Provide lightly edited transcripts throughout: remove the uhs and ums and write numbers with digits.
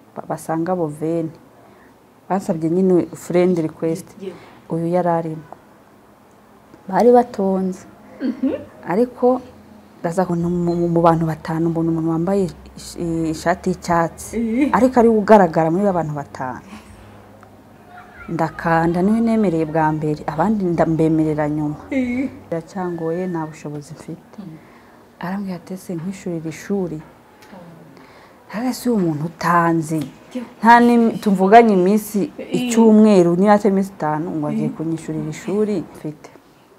basanga boveni basabye nyine friend request uyu yararimo bari batonze ariko ndaza mu bantu batanu mbona umuntu wambaye ishati y'icyatsi ariko ari ugaragara muri abantu batanu ndakanda niwe nemereye bwa mbere abandi ndambemerera nyuma biracyangoye nta bushobozi mfite arambwira ati ese nkishurira ishuri hagasi umuntu utanzi nta tumvuganye iminsi icyumweru niba atari iminsi 5 ngo agiye kunyishurira ishuri mfite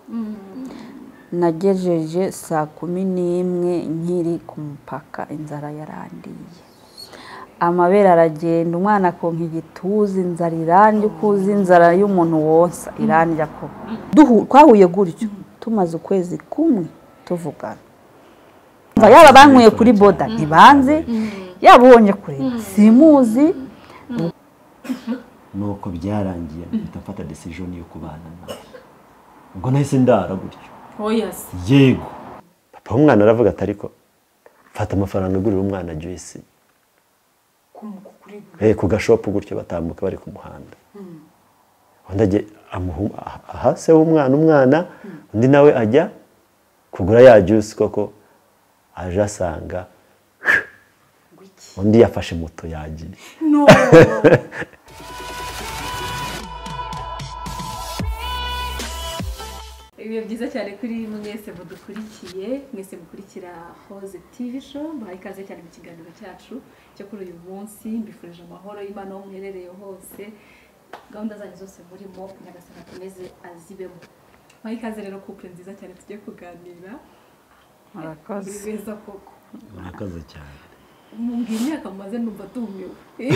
nagejeje saa 11 nkiri ku mupaka inzara yarandiye amabere aragenda umwana akonka igituza inzara irandya ukuzi inzara y'umuntu wonsa irandya ko twahuye gutyo tumaze ukwezi kumwe tuvugana yaba bankuye kuri boda ntibanze yaba ubonye kure simuzi nuko byarangiye ndafata decision yo kubana nawe ubwo nahise ndara gutyo yego papa umwana aravuga ati ariko fata amafaranga ugurira umwana juice ku gashopu gutyo batambuka bari ku muhanda undi ajye aha se w'umwana undi nawe ajya kugura ya juice koko aje asanga undi yafashe moto yagiye ibihe byiza cyane kuri mwese mudukurikiye mwese mukurikira Hoze TV show bahaye ikaze cyane mu kiganiro cyacu cyo kuri uyu munsi mbifurije amahoro y'Imana aho muherereye hose gahunda zanyu zose murimo nyagasana akomeze azibemo bahaye ikaze rero couple nziza cyane tugiye kuganira murakoze beza koko murakoze cyane mumbwira imyaka mumaze numva tumiwe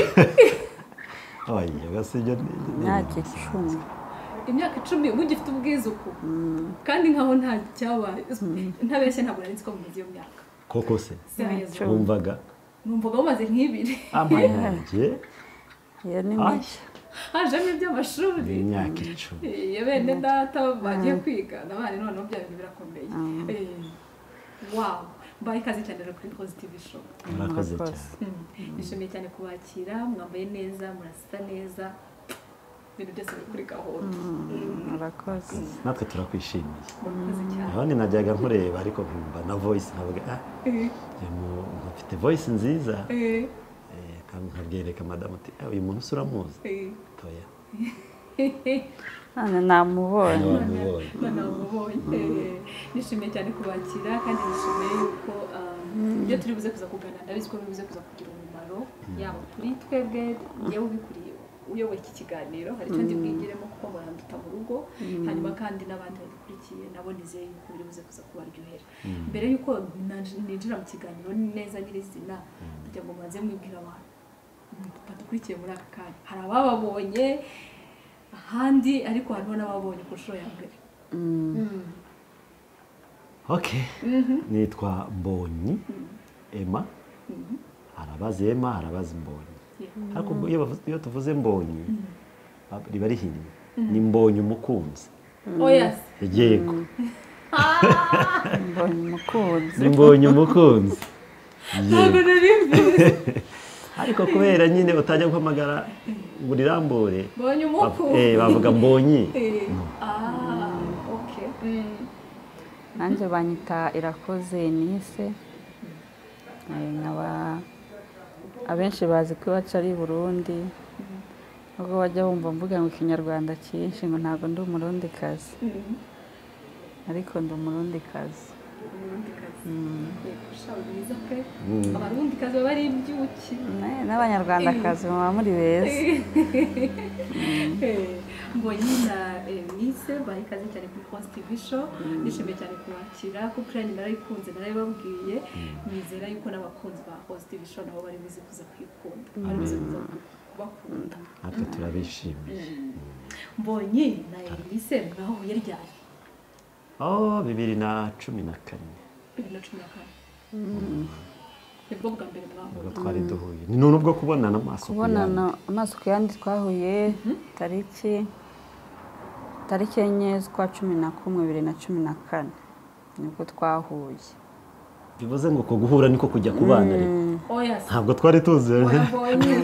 oya gasijya imyaka 10 imyaka 10 ubu gifite ubwizuku kandi nkaho nta cyabaye ntabeshye ntabwo nari nziko mugiye iyo myaka koko se numvaga umaze nk'ibiri amayange ya ni mike haje mu by'amashuri imyaka 10 yabene data bagiye kwiga nabari none bya bintu birakomeye wow bayi kazi cyane kuri Positive show murakoze cyane nishimiye cyane kubakira mwambaye neza murasa neza ibintu byose kuri gahunda murakoze natwe turakwishimiye murakoze cyane abandi najyaga nkureba ariko nkumva na voice nkavuga mufite voice nziza nkabwereka madame ati uyu muntu uramuzi toya namubonye nishimiye cyane kubakira kandi nishimiye yuko ibyo turi buze kuza kuganira ndabizi ko bibuze kuza kugira umumaro yaba kuri twebwe yewe ubikuriye uyoboye iki kiganiro hari icyo ndibwigiremo kuko muranduta mu rugo hanyuma kandi n'abandi badukurikiye nabo nizeye yuko biri buze kuza kubaryohera mbere yuko ninjira mu kiganiro neza nyirizina kugira ngo mbanze mwibwira abantu badukurikiye muri aka kanya hari abababonye ahandi ariko hariho n'ababonye ku nshuro ya mbere okay nitwa Mbonyi Emma harabazi Emma harabazi Mbonyi ariko iyo tuvuze Mbonyi riba rihinnye ni Mbonyi umukunzi yes yego Mbonyi umukunzi ni Mbonyi umukunzi ntabwo narimbize ariko kubera nyine utajya guhamagara buri rambure Mbonyi umukunzi bavuga Mbonyi okay nanjye banyita Irakoze Nise nkaba abenshi bazi ko iwacu ari Burundi ubwo bajya bumva mvuga ngo ikinyarwanda cyinshi ngo ntabwo ndi umurundikazi ariko ndi umurundikazi abarundikazi baba ari ibyuki n'abanyarwandakazi baba muri beza Mbonyi na Nise bayi ikaze cyane kuri Positive show nishimiye cyane kubakira kuko kandi narayikunze narababwiye nizera yuko n'abakunzi ba Positive show nabo bari bize kuza kwikunda bari bize kuza kubakunda natwe turabishimiye Mbonyi na Nise mwahuye ryari 2014 nibwo bwa mbere mwahuye twari duhuye ni none ubwo kubonana amaso ku yandi twahuye tariki enye z'ukwa 11 2014 nibwo twahuye bivuze ngo ko guhura niko kujya ku bana ariko oya ntabwo twari tuziranye wabonye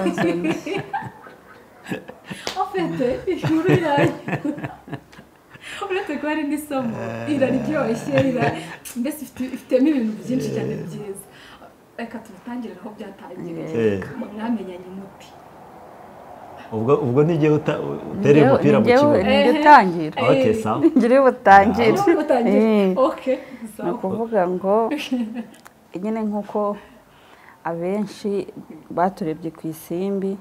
afite inkuru yanyu uretse ko hari n'isomo iraryoshye mbese ifitemo ibintu byinshi cyane byiza reka tubitangire aho byatangiriye mwamenyanye muti ubwo n'igihe utereye umupira mu kibuga nijye utangira okay sawa ngire butangire okay ni ukuvuga ngo nyine nk'uko abenshi baturebye ku isimbi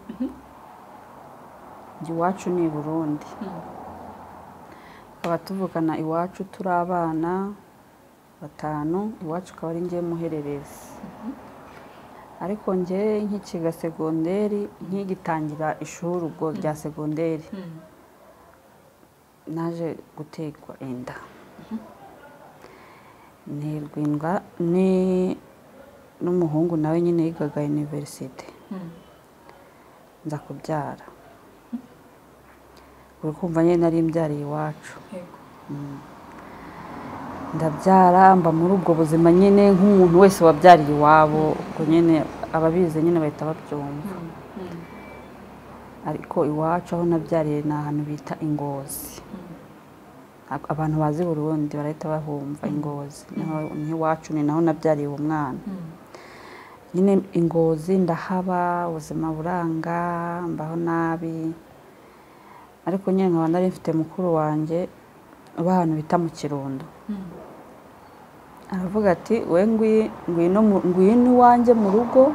iwacu ni i Burundi tukaba tuvugana iwacu turi abana 5 iwacu akaba ari njye muhererezi ariko njye nkikiga segonderi nkigitangira ishuri ubwo rya segonderi naje gutekwa inda nirwindwa n'umuhungu nawe nyine yigaga universite nza kubyara uri kumva nyine nari mbyariye iwacu ndabyara mba muri ubwo buzima nyine nk'umuntu wese wabyariye iwabo ubwo nyine ababizi nyine bahita babyumva ariko iwacu aho nabyariye ni ahantu bita Ingozi abantu bazi Burundi barahita bahumva Ingozi n'iwacu ni naho nabyariye uwo mwana nyine Ingozi ndahaba ubuzima buranga mbaho nabi ariko nyine nkaba nari mfite mukuru wanjye uba ahantu bita mu Kirundo aravuga ati we ngwino iwanjye mu rugo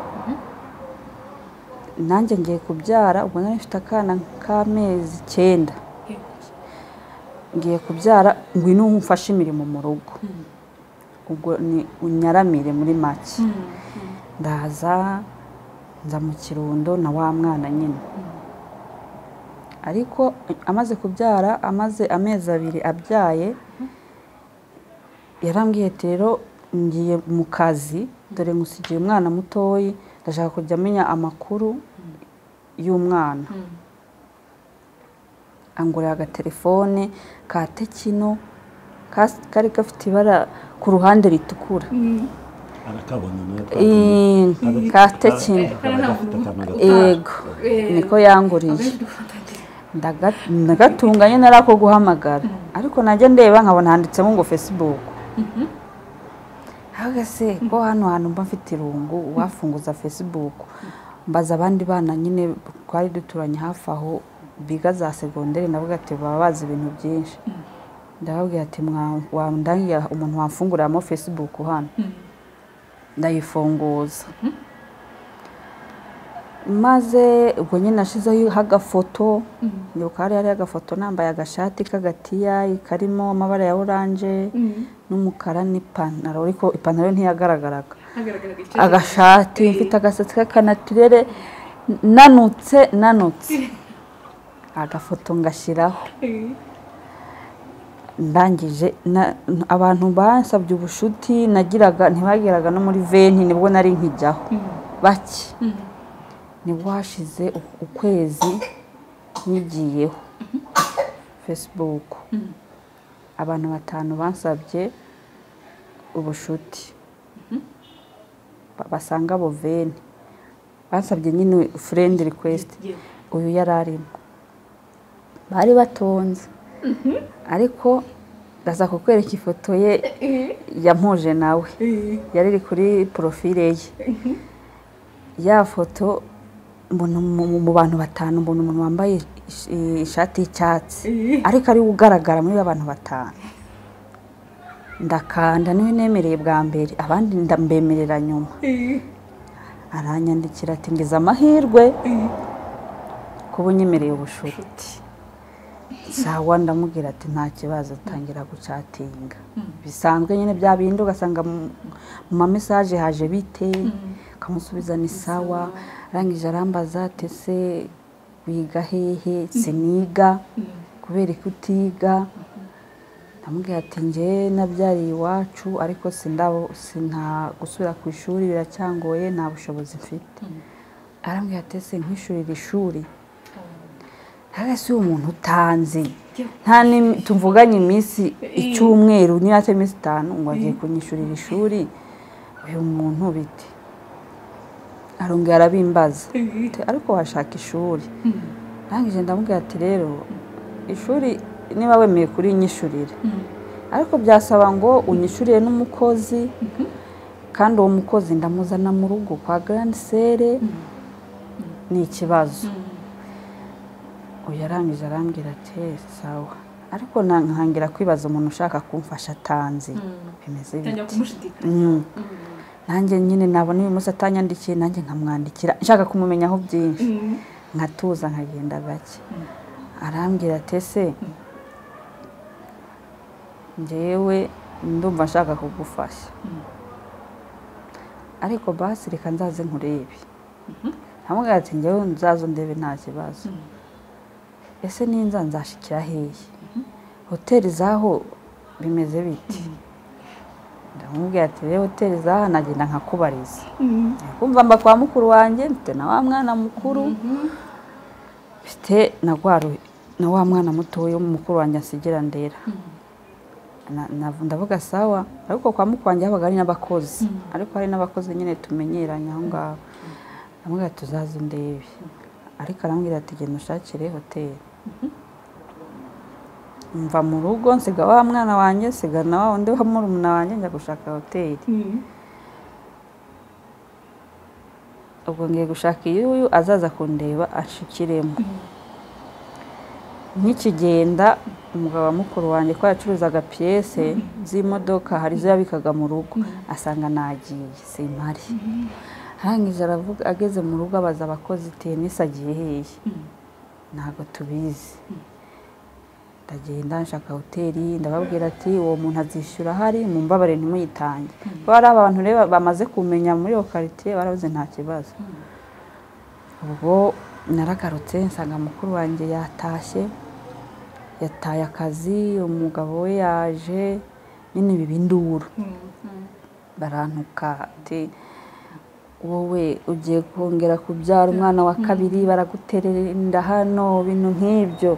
nanjye ngiye kubyara ubwo nari mfite akana k'amezi 9 ngiye kubyara ngwino umfashe imirimo mu rugo ubwo ni unyaramire muri make ndaza nza mu Kirundo na wa mwana nyine ariko amaze kubyara amaze amezi 2 abyaye yarambwiye rero ngiye mu kazi dore ngusigiye umwana mutoyi ndashaka kujya amenya amakuru y'umwana angurira agatelefone ka Tekino kari gafite ibara ku ruhande ritukura ka Tekino yego niko yanguriye ndagatunganye narako guhamagara ariko najya ndeba nkabona handitsemo ngo Facebook hagase ko hano hantu mba mfite irungu wafunguza Facebook mbaza abandi bana nyine twari duturanye hafi aho biga za segonderi navuga ati baba bazi ibintu byinshi ndababwira ati wandangiye umuntu wamfunguramo Facebook hano ndayifunguza maze ubwo nyine nashizeho agafoto ndibuka hari agafoto nambaye agashati k'agatiya karimo amabara ya orange n'umukara n'ipantaro ariko ipantaro ntiyagaragaraga agashati mfite agasatsi k'akanatirere nanutse agafoto ngashyiraho ndangije abantu bansabye ubushuti nagiraga ntibageraga no muri 20 nibwo nari nkijyaho bake nibwo hashize ukwezi nyigiyeho Facebook abantu 5 bansabye ubushuti basanga abo 20 bansabye nyine friend request uyu yararimo bari batonze ariko ndaza kukwereka ifoto ye yampuje nawe yari iri kuri profile ye ya foto mbona mu bantu 5 mbona umuntu wambaye ishati y'icyatsi ariko ari ugaragara muri abantu 5 ndakanda niwe nemereye bwa mbere abandi ndambemerera nyuma aranyandikira ati ngize amahirwe kuba unyemereye ubushuti sawa ndamubwira ati nta kibazo tangira gucatinga bisanzwe nyine bya bindi ugasanga mu message haje bite kamusubiza ni sawa rangije arambaza ati se wiga hehe siniga kubera ikutiga ndamubwira ati nje nabyariye iwacu ariko sinta gusubira ku ishuri biracyangoye nta bushobozi mfite arambwira ati se nkishurira ishuri hagase umuntu utanzi nta tumvuganye iminsi icyumweru ni ate iminsi 5 ngo agiye kunyishurira ishuri uyu muntu bite arongera arabimbaza ariko washaka ishuri ndangije ndamubwira ati rero ishuri niba wemeye kuri inyishurire ariko byasaba ngo unyishurire n'umukozi kandi uwo mukozi ndamuzana mu rugo kwa grande sere ni ikibazo uyu yarangije arambwira ati sawa ariko nkangira kwibaza umuntu ushaka kumfasha atanzi bimeze bite nanjye nyine nabona uyu munsi atanyandikiye nanjye nkamwandikira nshaka kumumenyaho byinshi nkatuza nkagenda gake arambwira ati ese njyewe ndumva nshaka kugufasha ariko basi reka nzaze nkurebe ntamubwira ati njyewe nzazo ndebe nta kibazo ese ninza nzashikira hehe hoteli zaho bimeze biti ndamubwira ati rero hoteli zaha nagenda nkakubariza kumva mba kwa mukuru wanjye mfite na wa mwana mukuru mfite na wa mwana mutoya mukuru wanjye asigira ndera ndavuga sawa ariko kwa mukuru wanjye habaga ari n'abakozi ariko hari n'abakozi nyine tumenyeranye aho ngaho ndamubwira tuzaze ndebe ariko arambwira ati genda ushakire hoteli mva mu rugo nsiga wa mwana wanjye nsiga na wa wundi wa murumuna wanjye njya gushaka hoteli ubwo ngiye gushaka iyo azaza kundeba ashikiremo nk'ikigenda umugabo wa mukuru wanjye ko yacuruzaga piyese z'imodoka hari izo yabikaga mu rugo asanga nagiye simpari arangije aravuga ageze mu rugo abaza abakozi tenisi agiye hehe ntabwo tubizi ndagenda nshaka hoteli ndababwira ati uwo muntu azishyura ahari mu mbabare ntimuyitange kuko hari abantu rero bamaze kumenya muri iyo karitsiye barabuze nta kibazo ubwo naragarutse nsanga mukuru wanjye yataye akazi umugabo we yaje nyine biba induru barantuka ati wowe ugiye kongera kubyara umwana wa kabiri baraguterera inda hano ibintu nk'ibyo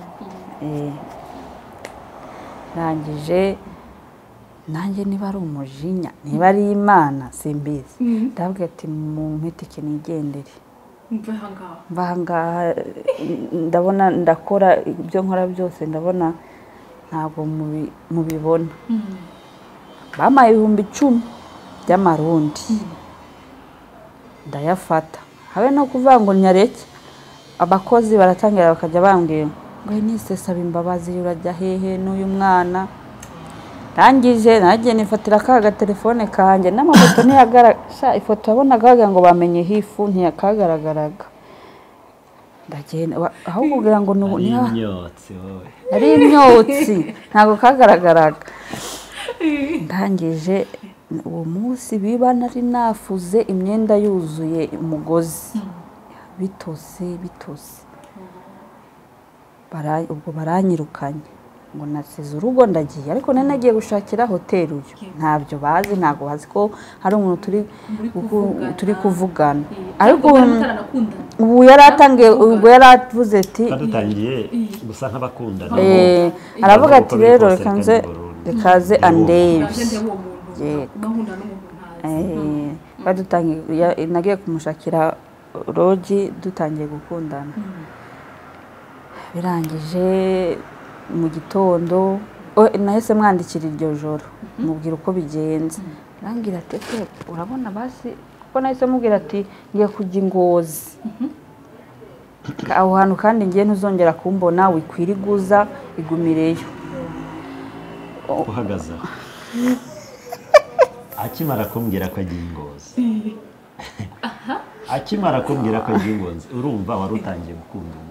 rangije nanjye niba ari umujinya niba ari imana simbizi ndabwira ati mu mpitike nigendere mvahangaha ndabona ndakora ibyo nkora byose ndabona ntabwo mubibona bampaye 10,000 by'amarundi ndayafata habe no kuvuga ngo nyareke abakozi baratangira bakajya bambwira ngo nise saba imbabazi urajya hehe n'uyu mwana rangije nagiye nifatira kaga telefone kanje n'amafoto ntiyagaragara ifoto yabonaga ngo bamenye hifu ntiyakagaragaraga ndagenda aho kugira ngo ni imyotsi wowe ari imyotsi ntabwo kagaragaraga ndangije uwo munsi biba nari nafuze imyenda yuzuye umugozi bitose ubwo baranyirukanye ngo nasize urugo ndagiye ariko nari nagiye gushakira hoteli uyu ntabyo bazi ntabwo bazi ko hari umuntu turi kuvugana ariko ubu yaratangiye ubwo yaravuze ati dutangiye gusa nk'abakundana aravuga ati rero rekaze andebe nagiye kumushakira rogi dutangiye gukundana birangije mu gitondo nahise mwandikira iryo joro mubwira uko bigenze arambwira ati urabona basi kuko nahise mubwira ati ngiye kujya Ingozi aho hantu kandi ngiye ntuzongera kumbona wikwiriguza igumireyo uhagaze akimara kumbwira ko agiye Ingozi akimara kumbwira ko agiye Ingozi urumva wari utangiye gukunda umuntu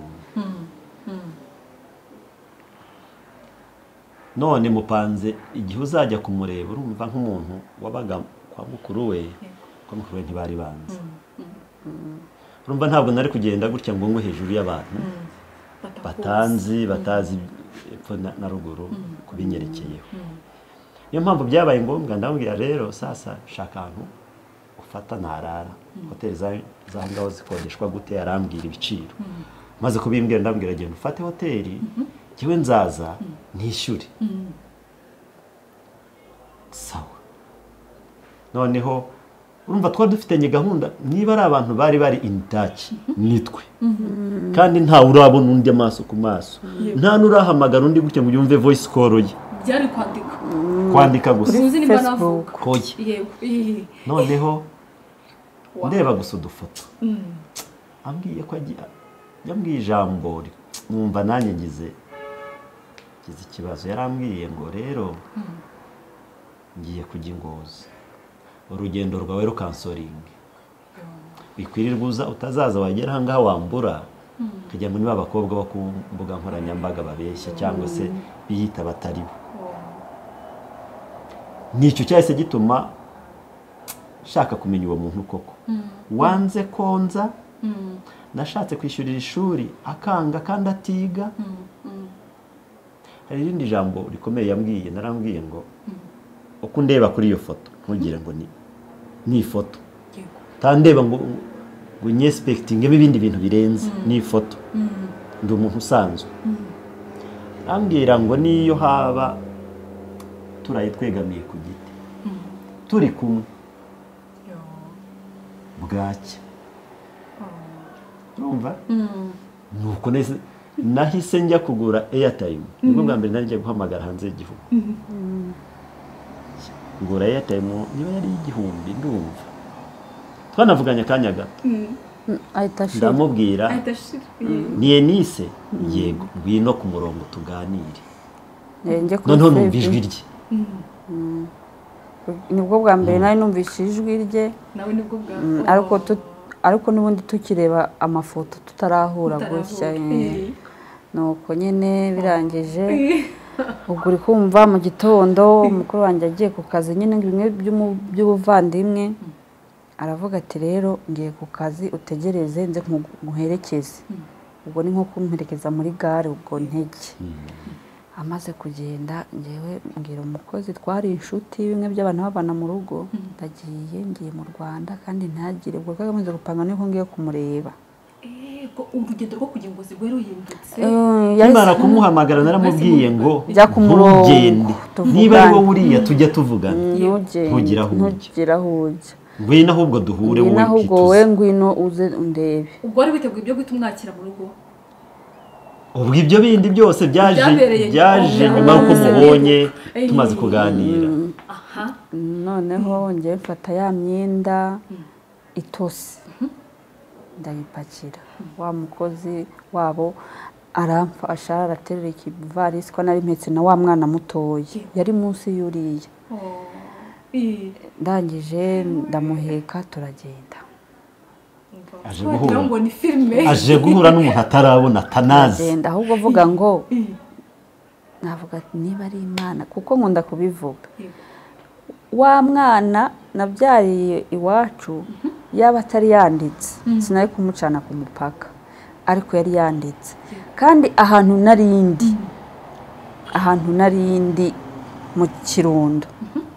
none mupanze igihe uzajya kumureba urumva nk'umuntu wabaga kwa mukuru we ntibari banze urumva ntabwo nari kugenda gutya ngo ngwe hejuru y'abantu batazi epfo na ruguru kubinyerekeyeho niyo mpamvu byabaye ngombwa ndamubwira rero sasa shaka ahantu ufata ntarara hoteli za ngaho zikodeshwa gute arambwira ibiciro maze kubimbwira ndambwira genda ufate hoteli kiwe nzaza nishyure sawa noneho urumva twari dufitanye gahunda niba ari abantu bari in touch nitwe kandi nta urabona undi amaso ku maso nta nurahamagara undi gutya ngo yumve voice call ye byari kwandika gusa sinzi nimba navuga hoye yego noneho ndeba gusa udufoto ambwiye ko yambwiye ijambo numva nanjye ngize ikibazo yarambwiye ngo rero ngiye kujya Ingozi urugendo rwawe rukansoringi bikwirirwa uza utazaza wagera aha ngaha wambura ukajya muri ba bakobwa bo ku mbuga nkoranyambaga babeshya cyangwa se biyita batari bo nicyo cyahise gituma shaka kumenya uwo muntu koko wanze konza nashatse kwishyurira ishuri akanga kandi atiga hari irindi jambo rikomeye yambwiye narambwiye ngo uko ndeba kuri iyo foto ntugire ngo ni ifoto tandeba ngo nyespectingemo ibindi bintu birenze ni ifoto ndi umuntu usanzwe ambwira ngo niyo haba turaye twegamiye ku giti turi kumwe bwacya urumva nuko nahise njya kugura airtime nibwo bwa mbere nari guhamagara hanze y'igihugu ngura airtime niba yari igihumbi ndumva twanavuganye akanya gato ndamubwira ni Enise yego ngwino ku murongo tuganire noneho numva ijwi rye nibwo bwa mbere nari numvise ijwi rye nawe nibwo bwa ariko n'ubundi tukireba amafoto tutarahura gutya nuko nyine birangije ubwo uri kumva mu gitondo umukuru wanjye agiye ku kazi nyine bimwe by'ubuvandimwe aravuga ati rero ngiye ku kazi utegereze nze muherekeze ubwo ni nko kumperekeza muri gare ubwo ntege amaze kugenda ngewe mbwira umukozi twari inshuti bimwe by'abantu babana mu rugo ngiye mu Rwanda kandi ntagire ubwo kagamaze gupanga niho ngiye kumureba urugendo rwo kugira ngo zigwe ruhindutse nimara kumuhamagara naramubwiye ngo jya ku murongo niba ari wowe uriya tujya tuvugana ntugire aho ujya ngwino ahubwo duhure wowe ahubwo wowe ngwino uze undebe ubwo wari witeguye ibyo guhita umwakira mu rugo ubwo ibyo bindi byose byaje nyuma y'uko mubonye tumaze kuganira noneho ngiye mfata ya myenda itose ndayipakira wa mukozi wabo aramfasha araterura ikivarisi ko nari mpetse na wa mwana mutoya yari munsi y'uriya ndangije ndamuheka turagenda aje guhura n'umuntu atarabona atanazi agenda ahubwo avuga ngo navuga niba ari Imana kuko nkunda kubivuga wa mwana nabyariye iwacu yaba atari yanditse sinari kumucana ku mupaka ariko yari yanditse kandi ahantu narindi mu Kirundo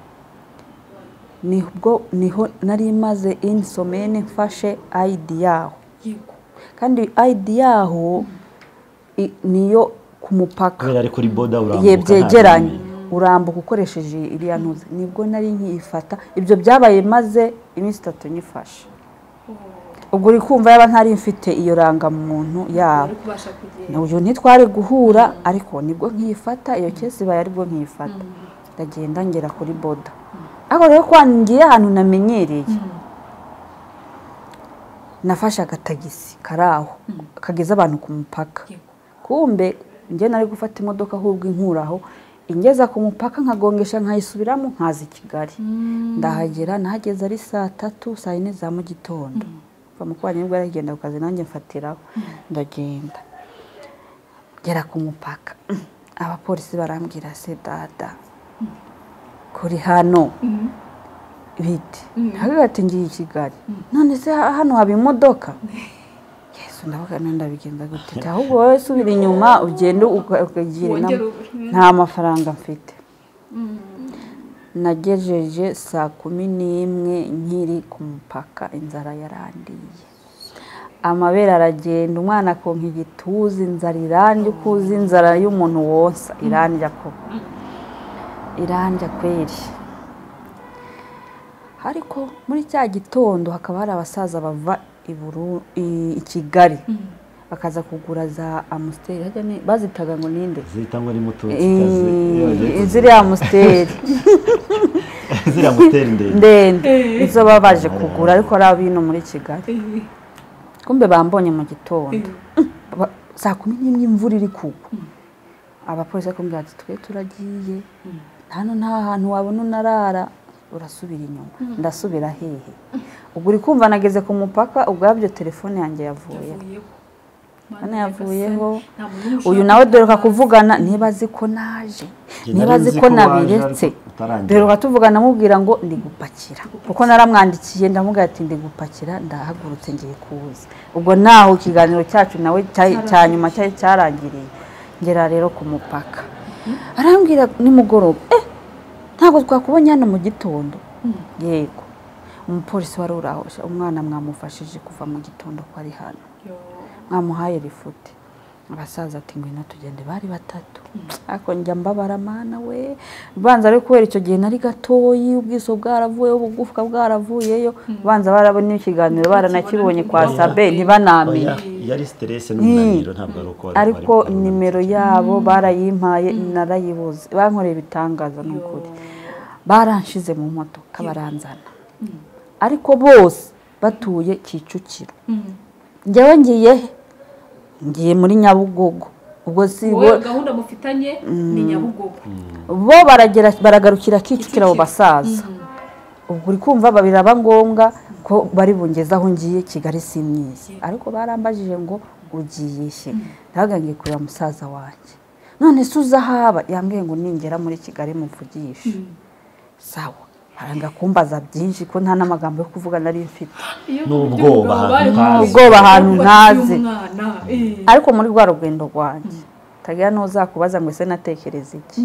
niho nari maze insomene mfashe ID yaho kandi ID yaho niyo ku mupaka kubera ari kuri boda byegeranye urambuka ukoresheje iriya ntuze nibwo nari nkiyifata ibyo byabaye maze iminsi 3 nyifashe ubwo uri kumva yaba ntari mfite iyo rangamuntu yabo n'uyu ntitwari guhura ariko nibwo nkiyifata iyo kesi baye aribwo nkiyifata ndagenda ngera kuri boda ako rero kwangiye ahantu namenyereye nafashe agatagisi karaho kageza abantu ku mupaka kumbe nge nari gufata imodoka ahubwo inkuraho ingeza ku mupaka nkagongesha nkayisubiramo nkaza i Kigali ndahagera nahageze ari 3 saa 4 za mu gitondo bamukwanye nibwo yaragenda ku kazi nanjye mfatiraho ndagenda gera ku mupaka abapolisi barambwira se dada kuri hano biti hagati ngiye i Kigali none se hano haba imodoka Yesu ndavuga ndabigenza gute ahubwo wowe subira inyuma ugende ukagira nta mafaranga mfite nagejeje saa 11 nkiri ku mupaka inzara yarandiye amabere aragenda umwana konka igituzi inzara irandya kuzi inzara y'umuntu wonsa irandya kweri ariko muri cya gitondo hakaba hari abasaza bava i Kigali bakaza kugura za Amstel bazitaga ngo ninde zitangwa ni Mututsi ziri Amstel ziri Amstel ndende izo babaje kugura ariko ari abino muri Kigali kumbe bambonye mu gitondo saa 10 imvura iri kugwa abapolisi kumbwira ati twe turagiye hano nta hantu wabona unarara urasubira inyuma ndasubira hehe ubwo uri kumva nageze ku mupaka ubwabyo telefone yanjye yavuyeho uyu nawe dore kuvugana nibazi ko naje nibazi ko nabiretse dore tuvugana mubwira ngo ndi gupakira kuko naramwandikiye ndamubwira ati ndi gupakira ndahagurutse ngiye kuza ubwo naho ikiganiro cyacu nawe cyanyuma cyarangiriye ngera rero ku mupaka arambwira nimugoroba ntabwo twakubonye hano mu gitondo yego umupolisi wari uraho umwana mwamufashije kuva mu gitondo ko ari hano mwamuhaye rifute abasaza ati ngwino tugende bari batatu ariko njya mbabara mana we banza ari kubera icyo gihe nari gatoyi ubwiso bwaravuyeho ubugufwa bwaravuyeyo banza barabona ikiganiro baranakibonye kwa Sabe ntibanamenye yari stress n'umunaniro ntabwo ari uko ariko nimero yabo barayimpaye narayibuze bankoreye ibitangaza n'ukuri baranshize mu modoka baranzana ariko bose batuye Kicukiro njyewe ngiye muri Nyabugogo ubwo si bo gahunda mufitanye ni Nyabugogo bo baragarukira Kicukiro abo basaza ubwo uri kumva babiraba ngombwa ko bari bungeza aho ngiye Kigali simyizi ariko barambajije ngo ugiye she ndagangiye kureba musaza wanjye none suza haba yambwiye ngo ningera muri Kigali muvugisha sawa aranga kumbaza byinshi ko nta namagambo yo kuvuga nari mfite ubwoba ahantu ntazi ariko muri rwa rugendo rwanjye tagira no zakubaza ngo ese natekereza iki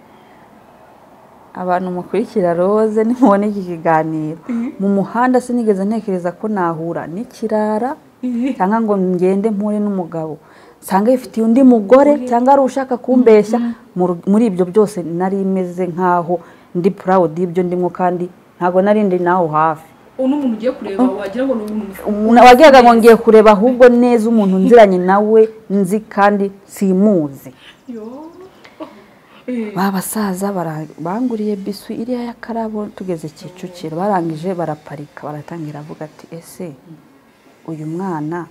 abantu mukurikira Rose nimubone iki kiganiro mu muhanda sinigeze ntekereza ko nahura n'ikirara cyangwa ngo ngende mpure n'umugabo sanga yifitiye undi mugore cyangwa ari ushaka kumbeshya muri ibyo byose nari imeze nkaho ndi proud y'ibyo ndimo kandi ntago narindi naho hafi umuntu ugiye kureba wagira ngo n'umuntu wagiyaga ngo ngiye kureba ahubwo neza umuntu nziranye nawe nzi kandi simuzi babasaza banguriye bisu iriya ya Karabo tugeze Kicukiro barangije baraparika baratangira avuga ati ese uyu mwana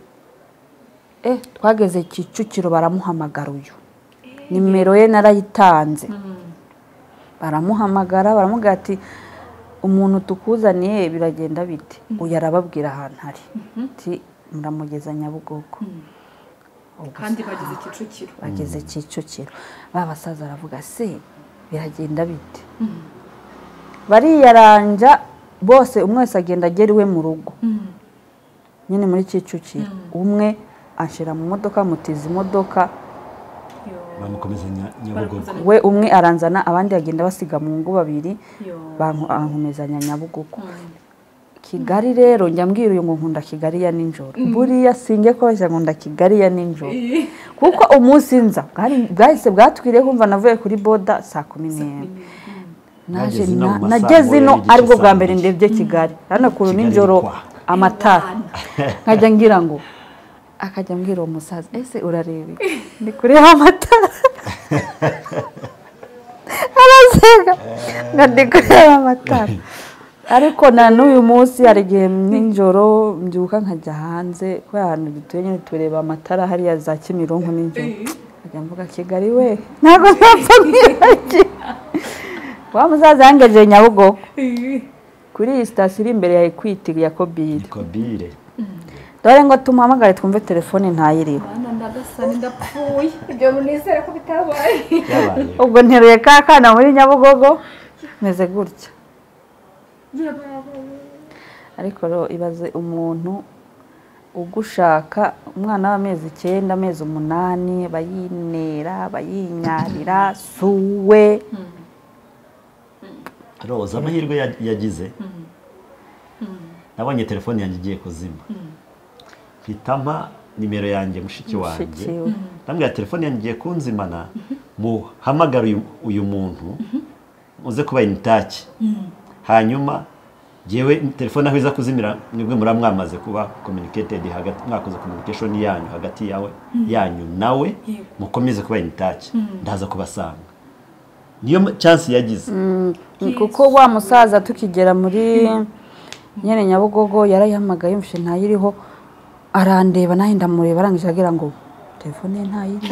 twageze Kicukiro baramuhamagara uyu nimero ye narayitanze baramuhamagara baramubwira ati umuntu tukuzaniye biragenda bite uyu arababwira ahantu hari ati muramugeza Nyabugogo kandi bageze Kicukiro babasaza aravuga se biragenda bite bariyaranja bose umwese agenda ageriwe mu rugo nyine muri Kicukiro umwe ashira mu modoka mutiza imodoka bamukomeza Nyabugogo we umwe aranzana abandi agenda basiga mu ngo babiri bankomezanya Nyabugogo Kigali rero njya mbwira uyu ngo nkunda Kigali ya ninjoro buriya singe ko nkunda Kigali ya ninjoro kuko umunsi nza bwahise bwatwiriye kumva navuye kuri boda saa 11 nageze ino aribwo bwa mbere ndebye Kigali hano ku ninjoro amatara nkajya ngira ngo akajya mbwira uwo musaza ese urarebe ndi kureba amatara arasega ndi kureba amatara ariko na n'uyu munsi hari igihe ninjoro mbyuka nkajya hanze ko ahantu dutuye nyine tureba amatara hariya za Kimironko ninjoro nkajya mvuga Kigali we ntabwo ntapfa mwibagirwa wa musaza yangejeje Nyabugogo kuri iyi sitasiyo iri imbere ya Equity ya Kobire dore ngo tumuhamagare twumve telefone ntayiriho ndapfuye ibyo munizere ko bitabaye ubwo nteruye kakana muri Nyabugogo meze gutya ariko ro ibaze umuntu ugushaka umwana w'amezi 9 amezi 8 bayinera bayinyarira suwe Rose amahirwe yagize nabonye telefone yanjye igiye kuzima hitama nimero yanjye mushiki wanjye ndambwira telefone yanjye igiye kunzimana muhamagara uyu muntu uze kuba intaki hanyuma yewe telefone aho iza kuzimira nibwo mwamaze kuba communicated hagati mwakoze communication yanyu hagati yawe yanyu nawe mukomeze kuba in touch ndaza kubasanga niyo chance yagize kuko wa musaza tukigera muri nyene Nyabugogo yarayihamagaye yumvishe ntayiriho arandeba nahe ndamureba arangije agira ngo telefone ntayiri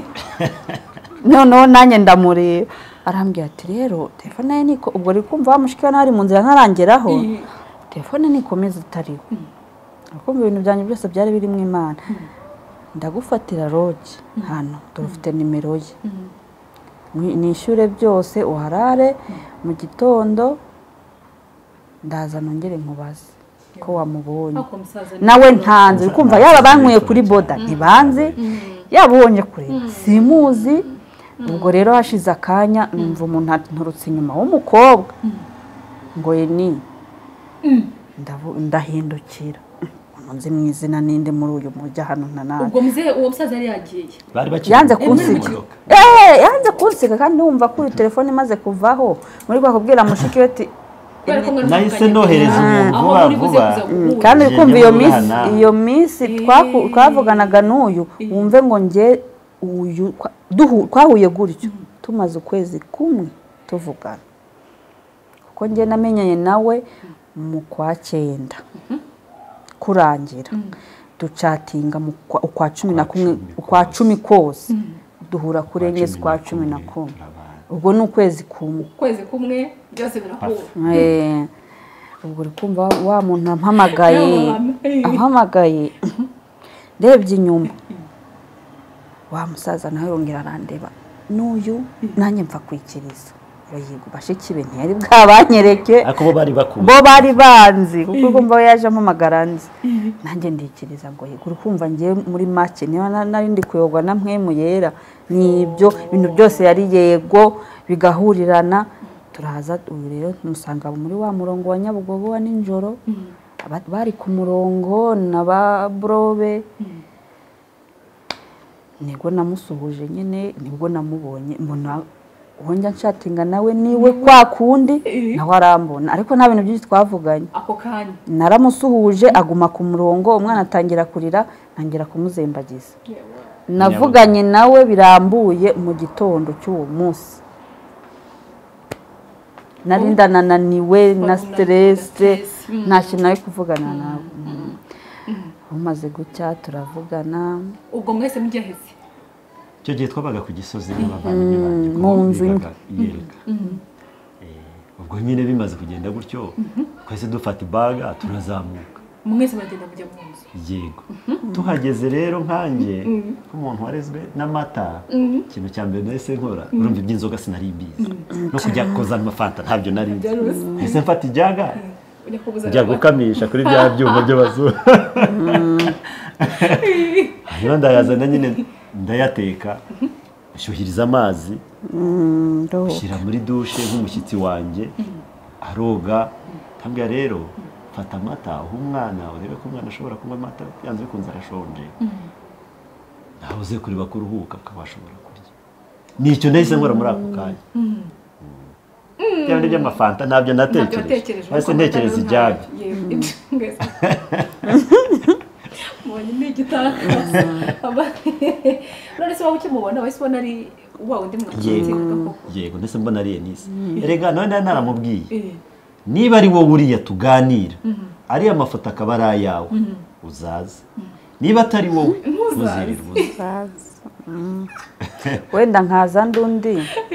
no nanye ndamureba arambwira ati rero telefone niko ubwo uri kumva wamushikira nari mu nzira ntarangeraho telefone nikomeza itariho akumva ibintu byanyu byose byari birimo Imana ndagufatira roge hano dufite nimero ye nishyure byose uharare mu gitondo ndaza nongere nkubaze ko wamubonye nawe ntanze kumva yaba bankuye kuri boda ntibanze yabonye kure simuzi ubwo rero hashize akanya numva umuntu nturutse inyuma w'umukobwa ngo ni ndahindukira nzi mu izina ninde muri uyu mujya hano nanaje ubwo muzee uwo musaza yari yagiye yanze kunsiga yanze kunsiga kandi wumva ko telefone imaze kuvaho muri kwa kubwira mushiki we ati nahise nohereza umuntu vuba kandi kumva iyo minsi twavuganaga n'uyu wumve ngo nge uyu twahuye gutyo tumaze ukwezi kumwe tuvugana kuko nge namenyanye nawe mu kwa 9 kurangira ducatinga mu kwa 11 ukwa 10 kose duhura kuri enye kwa 11 ubwo ni ukwezi kumwe byose birahura ubwo uri kumva wa muntu ampamagaye ndebye inyuma wa musaza nawe yongera arandeba n'uyu nanjye mfa kwikiriza yigo bashiki be ntiyari bwabanyereke ako bo bari banzi kuko kumva yaje ampamagara nzi nanjye ndikiriza ngo yigo urukumva ngiye muri make niba nari ndi kuyogwa na mpwemu yera nibyo ibintu byose yari yego bigahurirana turaza uyu rero musanga muri wa murongo wa Nyabugogo wa ninjoro bari ku murongo naba brobe nibwo namusuhuje nyine nibwo namubonye mbona wonja nshatinga nawe niwe kwa kundi nawe arambona ariko nta bintu byinshi twavuganye ako kanya naramusuhuje aguma ku murongo umwana atangira kurira ntangira kumuzembagiza navuganye nawe birambuye mu gitondo cy'uwo munsi narinda nananiwe na stress nta kintu nawe kuvugana nawe umaze gucya turavugana ubwo mwese mugiheze cyo gihe twabaga ku Gisozi n'abavandimwe mu nzu yereka ubwo nyine bimaze kugenda gutyo twese dufata ibaga turazamuka mwese bagenda mujya mu nzu yego tuhageze rero nkanjye nk'umuntu warezwe n'amata ikintu cya mbere nahise nkora urumva iby'inzoga sinari mbizi no kujya kozana amafanta ntabyo nari nzi ese mfata ijaga njya gukamisha kuri bya byuma by'abazungu hanyuma ndayazana nyine ndayateka ashyuhiriza amazi ushyira muri dushe nk'umushyitsi wanjye aroga tambya rero fata amata aho umwana urebe ko umwana ashobora kunywa amata yanze bikunze arashonje nawe uze kureba ko uruhuka ukabashobora kurya nicyo nahise nkora muri ako kanya byaba by'amafanta ntabyo natekereje bahise ntekereza ijyaga mubonye n'igitakaza none se waba ukimubona wahise ubona ari wa undi mwakiriye yego ndetse mbona ari Enise erega none naramubwiye niba ari wowe uriya tuganira ariya mafoto akaba ari ayawe uzaza niba atari wowe uzirirwa wenda nkaza ndundi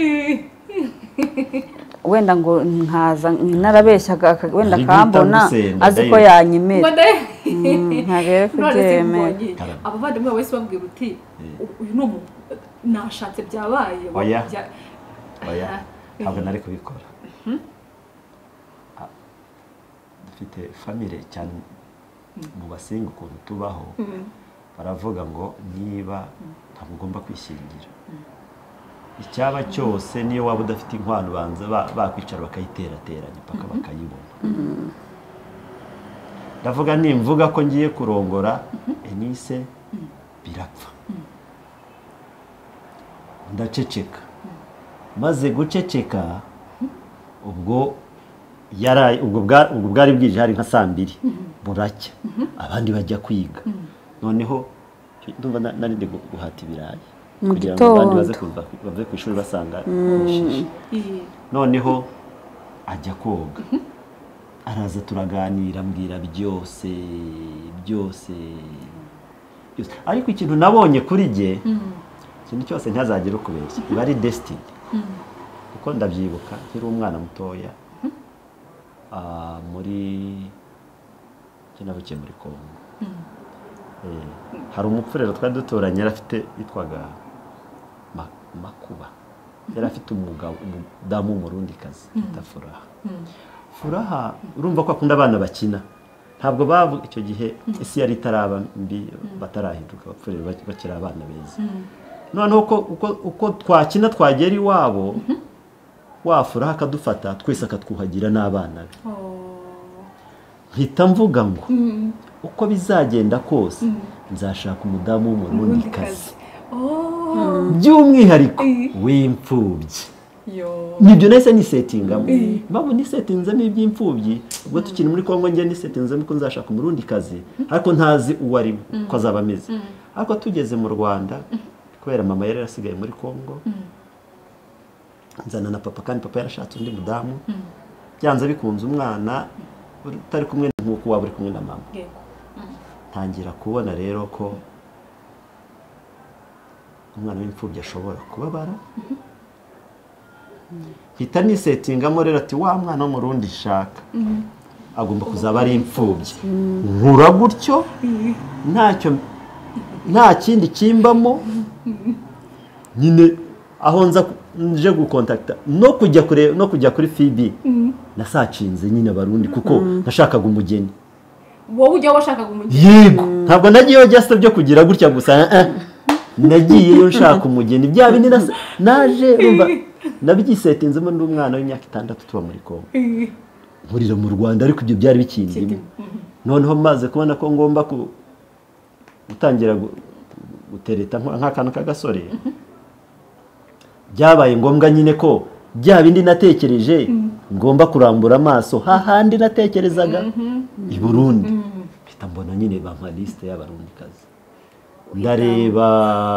wenda ngo nkaza narabeshyaga wenda kambona azi ko yanyimera ntabere kubyemera abavandimwe bose babwira uti uyu ni umuntu nashatse byabaye oya ntabwo nari kubikora dufite famire cyane mu basenga ukuntu tubaho baravuga ngo niba ntabwo ugomba kwishingira icyaba cyose niyo waba udafite inkwano banza bakwicara bakayiterateranya paka bakayibona ndavuga nimvuga ko ngiye kurongora Enise birapfa ndaceceka maze guceceka ubwo ubwo bwari bwije hari nka saa 2 buracya abandi bajya kwiga noneho ndumva nari ndi guhata ibirayi kugira ngo abandi bave ku ishuri basanga bishishe noneho ajya koga araza turaganira mbwira byose ariko ikintu nabonye kuri jye ikintu cyose ntazagera ukubeshya iba ari destiny kuko ndabyibuka nkiri umwana mutoya muri kinabukiye muri Kongo hari umupfurero twari duturanye yari afite yitwaga Makuba yari afite umudamu w'umurundikazi bita Furaha urumva ko akunda abana bakina ntabwo bavu icyo gihe isi yari itaraba mbi batarahinduka abapfurero bakiri abana beza noneho uko twakina twagera iwabo wafura akadufata twese akatwuhagira n'abana be mpita mvuga ngo uko bizagenda kose nzashaka umudamu w'umurundikazi by'umwihariko w'imfubyi nibyo nahise nisetingamo mpamvu nisetinzemo iby'imfubyi ubwo tukiri muri Kongo njye nisetinzemo ko nzashaka umurundikazi ariko ntazi uwo ari ko azaba ameze ariko tugeze mu Rwanda kubera mama yari yarasigaye muri Kongo nzana na papa kandi papa yarashatse undi mudamu byanze bikunze umwana utari kumwe nk'uko waba uri kumwe na mama ntangira kubona rero ko umwana w'imfubyi ashobora kubabara hita nisetingamo rero ati wa mwana w'umurundi shaka agomba kuzaba ari imfubyi nkura gutyo nta kindi kimbamo nyine aho nje gukontakta no kujya kuri Phoebe nasacinze nyine abarundi kuko nashakaga umugeni wowe ujya washakaga umugeni yego ntabwo nagiyeyo just byo kugira gutya gusa nagiyeyo nshaka umugeni bya bindi naje rumva nabyisetinzemo ndi umwana w'imyaka 6 tuba muri Kongo nkurira mu Rwanda ariko ibyo byari bikindimo noneho maze kubona ko ngomba gutangira gutereta nk'akantu kagasore byabaye ngombwa nyine ko bya bindi natekereje ngomba kurambura amaso hahandi natekerezaga i Burundi mpita mbona nyine bampa liste y'abarundikazi ndareba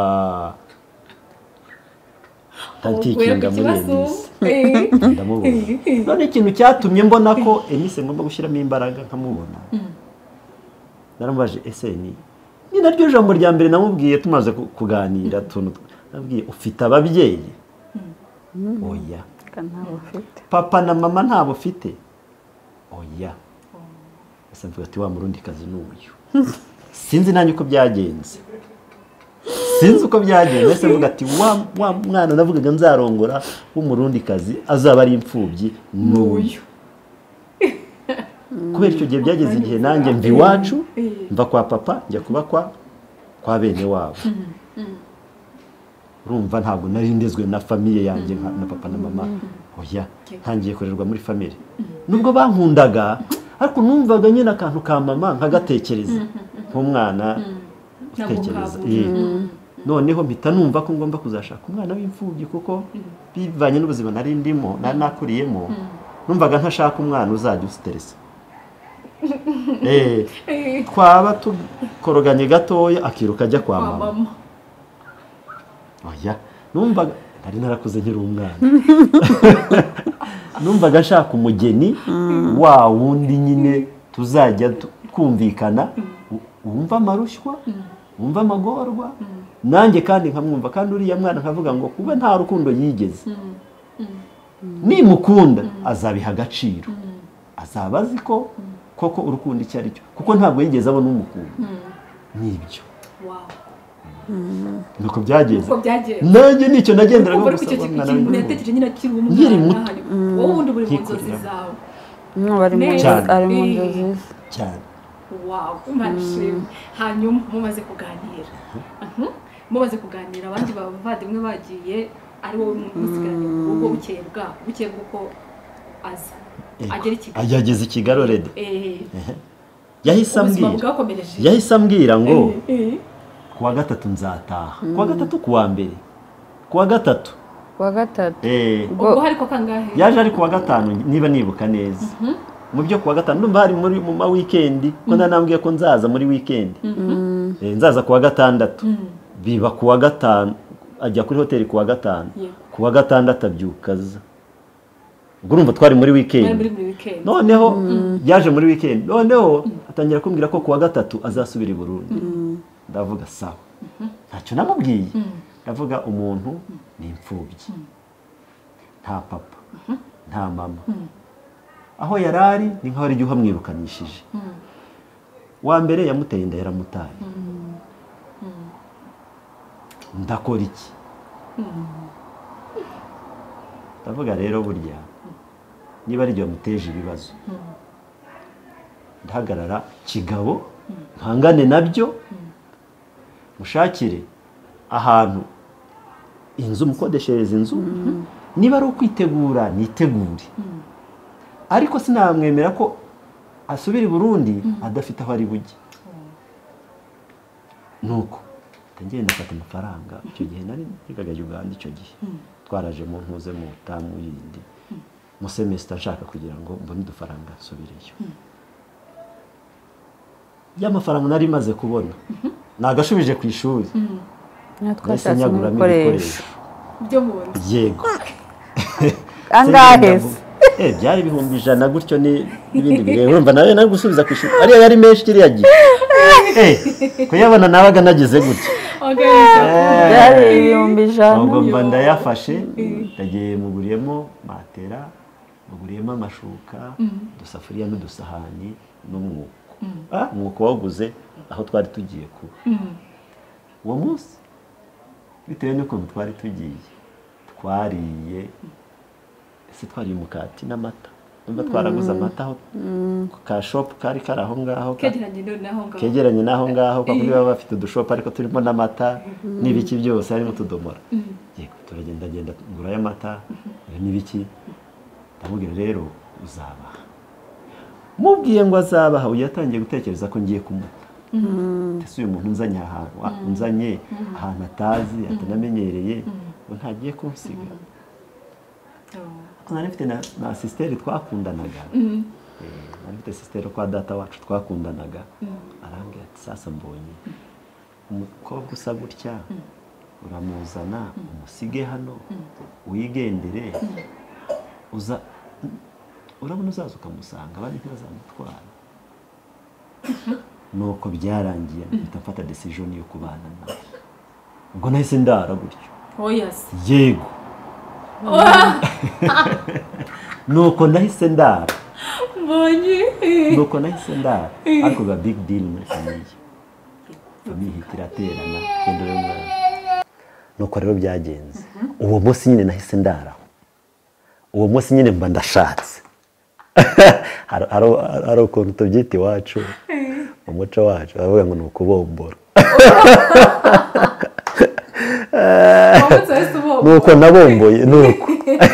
tantikinga muri Eunice ndamubona none ikintu cyatumye mbona ko Eunice ngomba gushyiramo imbaraga nkamubona naramubaje ese ni naryo jambo rya mbere namubwiye tumaze kuganira nabwiye ufite ababyeyi oya papa na mama ntabo ufite oya ese mvuga ati wa murundikazi n'uyu sinzi nanjye uko byagenze ese mvuga ati wa mwana navugaga nzarongora w'umurundikazi azaba ari imfubyi n'uyu kubera icyo gihe byageze igihe nanjye mva iwacu mva kwa papa njya kuba kwa bene wabo urumva ntabwo nari ndezwe na famiye yanjye na papa na mama oya ntangiye kurerwa muri family nubwo bankundaga ariko numvaga nyine akantu ka mama nkagatekereza nk'umwana utekereza noneho mpita numva ko ngomba kuzashaka umwana w'imfubyi kuko bivanye n'ubuzima nari ndimo nari nakuriyemo numvaga ntashaka umwana uzajya usiteresa twaba tukoroganye gatoya akiruka ajya kwa mama oya numvaga nari narakuze nkiri umwana numvaga nshaka umugeni wa wundi nyine tuzajya kumvikana wumva amarushywa wumva amagorwa nanjye kandi nkamwumva kandi uriya mwana nkavuga ngo kuba nta rukundo yigeze nimukunda azabiha agaciro azaba azi ko koko urukundo icyo ari cyo kuko ntabwo yigeze abona umukunda nibyo nuko byageze nanjye nicyo nagenderaga gusa nkiri muto wowe ubundi buri mu nzozi zawe ari mu nzozi cyane hanyuma mumaze kuganira abandi bavandimwe bagiye ari wowe musigaranye mu rugo bukeye bw'uko aza ageze i Kigali already yahise ambwira ngo kuwa gatatu nzataha kuwa gatatu kuwa mbere kuwa gatatu kuwa gatatu ubwo hari ko kangahe yaje ari kuwa gatanu niba nibuka neza mu byo kuwa gatanu ndumva hari mu ma weekend ko nambwiye ko nzaza muri weekend nzaza kuwa gatandatu biba kuwa gatanu ajya kuri hoteli kuwa gatanu kuwa gatandatu abyukaza ubwo urumva twari muri weekend noneho yaje muri weekend noneho atangira kumbwira ko kuwa gatatu azasubira i Burundi ndavuga sawa ntacyo namubwiye ndavuga umuntu ni imfubyi nta papa nta mama aho yarari ni nkaho ari igihe uhamwirukanishije wa mbere yamuteye inda yaramutaye ndakora iki ndavuga rero burya niba ari igihe wamuteje ibibazo ndahagarara kigabo mpangane nabyo mushakire ahantu inzu mukodeshereza inzu niba ari ukwitegura nitegure ariko sinamwemera ko asubira i Burundi adafite aho ari bujye nuko ngenda mfata amafaranga icyo gihe nari nigaga Uganda icyo gihe twaraje mu ntuze mu tamu yindi mu semester nshaka kugira ngo mbone udufaranga nsubireyo y'amafaranga nari maze kubona nagashubije ku ishuri twashatse ibikoresho byo mu nzu yego angahe byari ibihumbi 100 gutyo n'ibindi bihe urumva nawe nari gusubiza ku ishuri ariyo yari menshi kiriya gihe kuyabona nabaga nagize gutyo byari ibihumbi 100 ubwo mba ndayafashe ndagiye muguriyemo matera muguriyemo amashuka udusafuriya n'udusahani n'umwuko umwuko waguze aho twari tugiye kuba uwo munsi bitewe n'ukuntu twari tugiye twariye ese twariye umukati n'amata numva twaraguze amata aho ka shop kari aho ngaho kegeranye n'aho ngaho kwa kundi baba bafite udushop ariko turimo n'amata n'ibiki byose harimo tudomora yego turagenda ngura y'amata n'ibiki ndamubwira rero uzabaha mubwiye ngo azabaha uyatangiye gutekereza ko ngiye kumuta ese uyu muntu unzanye ahantu atazi atanamenyereye ngo ntagiye kunsiga nari mfite na sisteri twakundanaga nari mfite sisteri kwa data wacu twakundanaga arambwira ati sasa mbonye umukobwa usa gutya uramuzana umusige hano wigendere urabona uzaza ukamusanga abandi ntibazamutwara nuko byarangiye mpita mfata decision yo kubana nawe ubwo nahise ndara gutyo yego nuko nahise ndara nuko nahise ndara ariko ba big deal muri famiye hitiraterana kendere mwana nuko rero byagenze uwo munsi nyine nahise ndara uwo munsi nyine mba ndashatse hari ukuntu tubyita iwacu umuco wacu baravuga ngo ni ukubombora nuko nabomboye nuko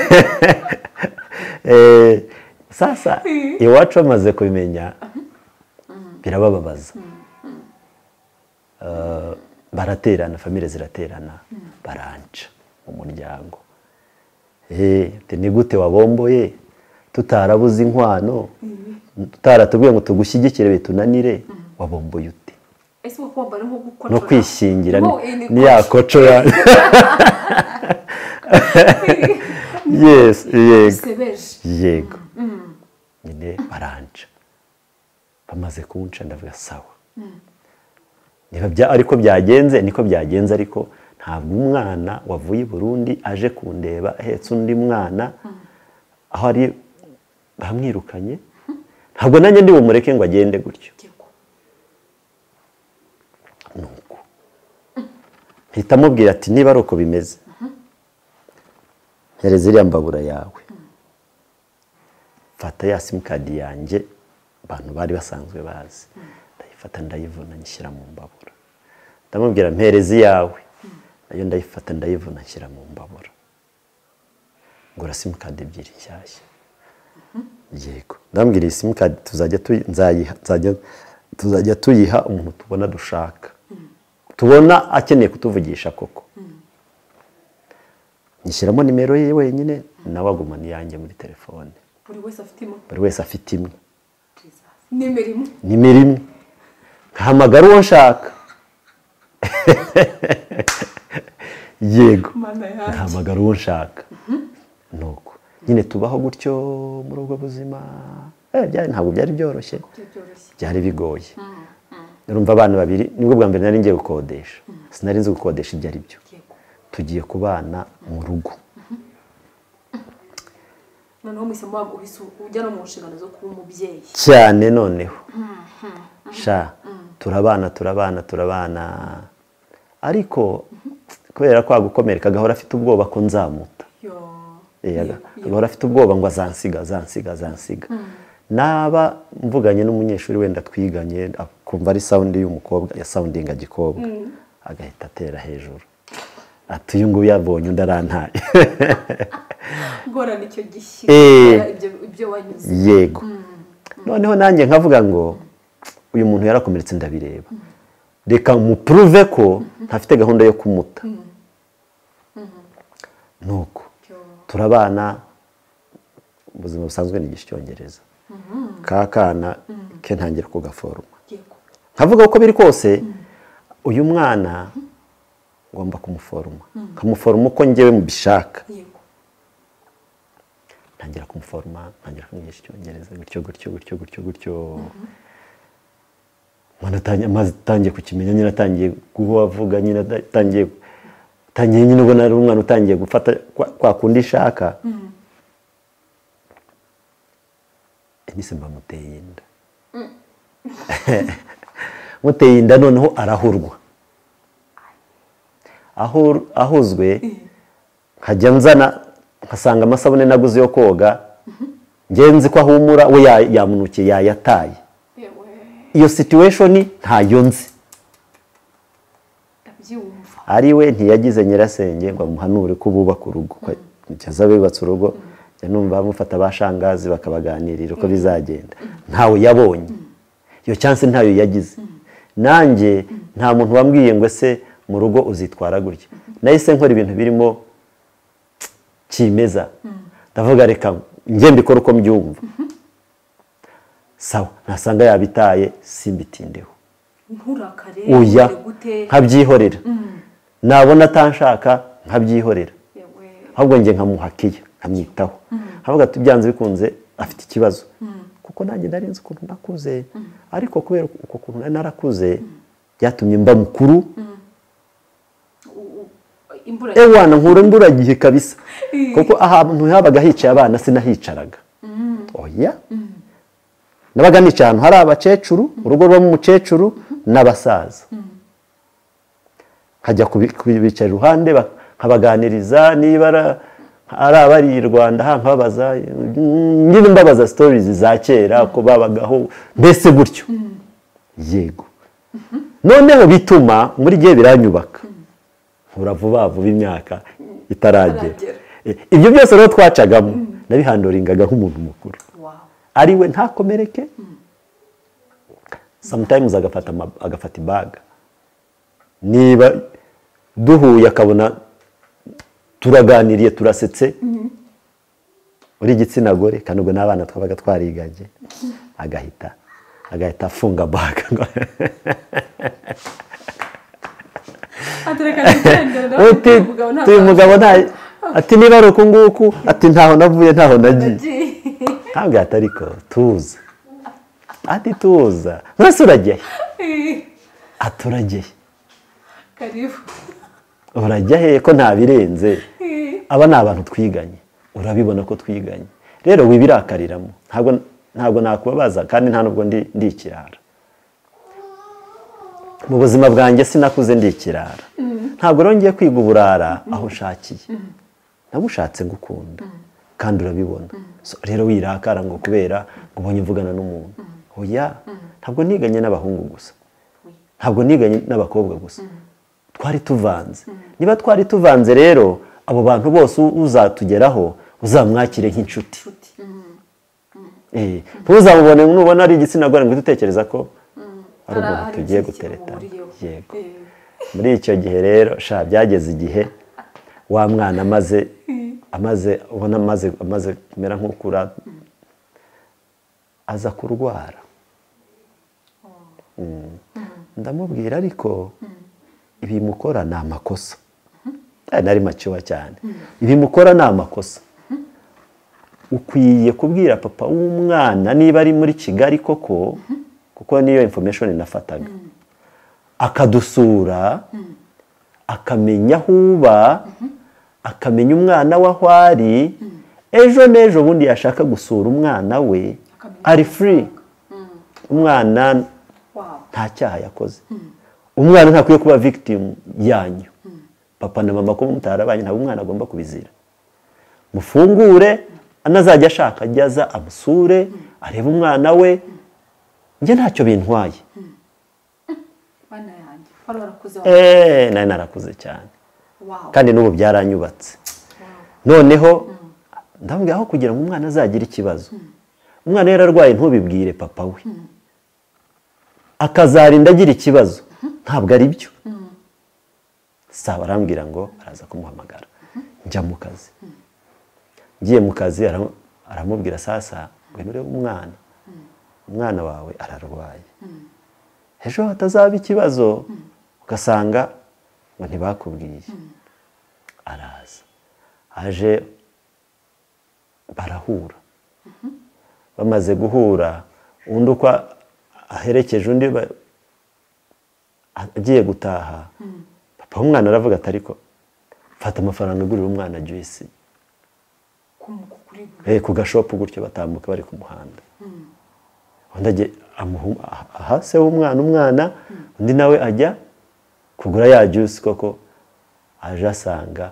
sasa iwacu bamaze kubimenya birabababaza baraterana famille ziraterana baranca mu muryango ni gute wabomboye tutarabuze inkwano tutaratubwiye ngo tugushyigikire bitunanire wabomboye ute no kwishingira ni ya koco ya yes yego nyine baranca bamaze kunca ndavuga sawa niba ariko byagenze niko byagenze ariko ntabwo umwana wavuye i Burundi aje kundeba ahetse undi mwana aho ari bamwirukanye ntabwo nanjye ndi bumureke ngo agende gutyo nuko mpita mubwira ati niba ari uko bimeze hereza iriya mbabura yawe fata ya simukadi yanjye abantu bari basanzwe bazi ndayifata ndayivuna nyishyira mu mbabura ndamubwira mpereza iyawe nayo ndayifata ndayivuna nshyira mu mbabura ngura simukadi ebyiri nshyashya yego ndambwira iyi simukadi tuzajya tuyiha umuntu tubona dushaka tubona akeneye kutuvugisha koko nyishyiramo nimero ye wenyine nawe agumana iyanjye muri telefone. buri wese afite imwe nimero imwe nkahamagara uwo nshaka yego nkahamagara uwo nshaka nuko nyine tubaho gutyo muri ubwo buzima. Ntabwo byari byoroshye, byari bigoye. Urumva abana babiri nibwo bwa mbere nari ngiye gukodesha, sinari nzi gukodesha ibyo ari byo. Tugiye kubana mu rugo, noneho mwisemo ujya no mu nshingano zo kuba umubyeyi cyane. Noneho turabana ariko kubera ko agukomereka agahora afite ubwoba ko nzamuta, agahora afite ubwoba ngo azansiga. Naba mvuganye n'umunyeshuri wenda twiganye akumva ari sound y'umukobwa ya soundinga gikobwa, agahita atera hejuru ati uyu nguyu yabonye undi arantaye. Ngora nicyo gishyira ibyo wanyuze. Yego. Noneho nanjye nkavuga ngo uyu muntu yarakomeretse ndabireba, reka muprove ko ntafite gahunda yo kumuta. Nuko turabana, ubuzima busanzwe nigisha Icyongereza. Kakana ke ntangira kugaforoma, nkavuga uko biri kose uyu mwana ngomba kumuforoma uko njyewe mubishaka. Ntangira kumuforoma, ntangira kumwigisha Icyongereza gutyo. Maze atangiye kukimenya, nyine atangiye guhavuga, nyine atangiye nyine ubona ari umwana utangiye gufata kwa kundi ishaka. Nise mba muteye inda. Muteye inda noneho arahurwa. Ahuzwe nkajya nzana nkasanga amasabune naguze yo koga, ngenzi ko ahumura we yamunukiye yayataye. Iyo situation ntayo nzi. Ari we ntiyagize nyirasenge ngo amuhanure ko bubaka urugo. Cyaza bibatse urugo, numva bamufata abashangazi bakabaganirira uko bizagenda. Ntawe yabonye iyo chance, ntayo yagize. Nanjye nta muntu wambwiye ngo se mu rugo uzitwara gutya. Nahise nkora ibintu birimo kimeza, ndavuga reka njye mbikora uko mbyumva. Sawa, nasanga yabitaye simbitindeho, oya nkabyihorera. Nabona atanshaka nkabyihorera, ahubwo njye nkamuhakiye nkamwitaho. Havuga tubyanze bikunze afite ikibazo, kuko nanjye nari nzi ukuntu nakuze, ariko kubera uko kuntu narakuze byatumye mba mukuru. Ewana nkura imburagihe kabisa, kuko ahantu habaga hicaye abana sinahicaraga. Oya, nabaga nicaye ahantu hari abakecuru, urugo rwo mu mukecuru n'abasaza. Nkajya kubicara iruhande nkabaganiriza, niba ari abari i Rwanda nkababaza, nyine mbabaza stories za kera ko babagaho, mbese gutyo. Yego. Noneho bituma muri gihe biranyubaka, vuba imyaka itaragera. Ibyo byose rero twacagamo nabihandoringaga nk'umuntu mukuru. Ari we ntakomereke. Sometimes agafata ibaga, niba duhuye akabona turaganiriye turasetse, uri igitsina gore kandi ubwo n'abana twabaga twariganye, agahita afunga baga. Umugabo ati niba ari uku nguku, ati ntaho navuye ntaho nagiye. Ntabwo atariko tuza, ati tuza mwese urajyahe? Aturajyahe urajya he ko ntabirenze? Aba ni abantu twiganye, urabibona ko twiganye. Rero wibirakariramo, ntabwo nakubabaza kandi nta nubwo ndi ikirara. Mu buzima bwanjye sinakuze ndi ikirara, ntabwo rongeye kwiga uburara aho ushakiye. Nagushatse ngukunda kandi urabibona. Rero wirakara ngo kubera ngo ubonye mvugana n'umuntu. Oya, ntabwo niganye n'abahungu gusa, ntabwo niganye n'abakobwa gusa, twari tuvanze. Niba twari tuvanze rero, abo bantu bose uzatugeraho uzamwakire nk'inshuti. Ntuzamubone nubona ari igitsina gore ngo dutekereza ko ari umuntu tugiye gutereta. Yego. Muri icyo gihe rero byageze igihe wa mwana amaze kumera nk'ukura aza kurwara. Ndamubwira ariko ibimukora ni amakosa. Nari macyuwa cyane. Ibimukora ni amakosa. Ukwiye kubwira papa w'umwana niba ari muri Kigali koko, kuko niyo information nafataga, akadusura, akamenya aho uba, akamenya umwana w'aho ari, ejo n'ejo bundi yashaka gusura umwana we ari free. Umwana nta cyaha yakoze. Umwana ntakwiye kuba victim yanyu. Papa na mama ko mutarabanye, ntabwo umwana agomba kubizira. Mufungure, anazajya ashaka ajyaza amusure, areba umwana we, njye ntacyo bintwaye. Bana yanjye wari warakuze. Nari narakuze cyane. Kandi n'ubu byaranyubatse. Noneho ndambwira aho kugira ngo umwana azagire ikibazo. Umwana yararwaye ntubibwire papa we. Akazarinda agira ikibazo. Ntabwo ari byo. Saba arambwira ngo araza kumuhamagara. Njya mu kazi. Ngiye mu kazi aramubwira sasa ngo urebe umwana. Umwana wawe ararwaye. Ejo hatazaba ikibazo ugasanga ngo ntibakubwiye. Araza. Aje barahura. Bamaze guhura, undi uko aherekeje undi agiye gutaha, papa w'umwana aravuga ati ariko fata amafaranga ugurira umwana juice ku gashopu gutyo batambuka bari ku muhanda. Undi agiye aha se w'umwana, undi nawe ajya kugura ya juice koko, aje asanga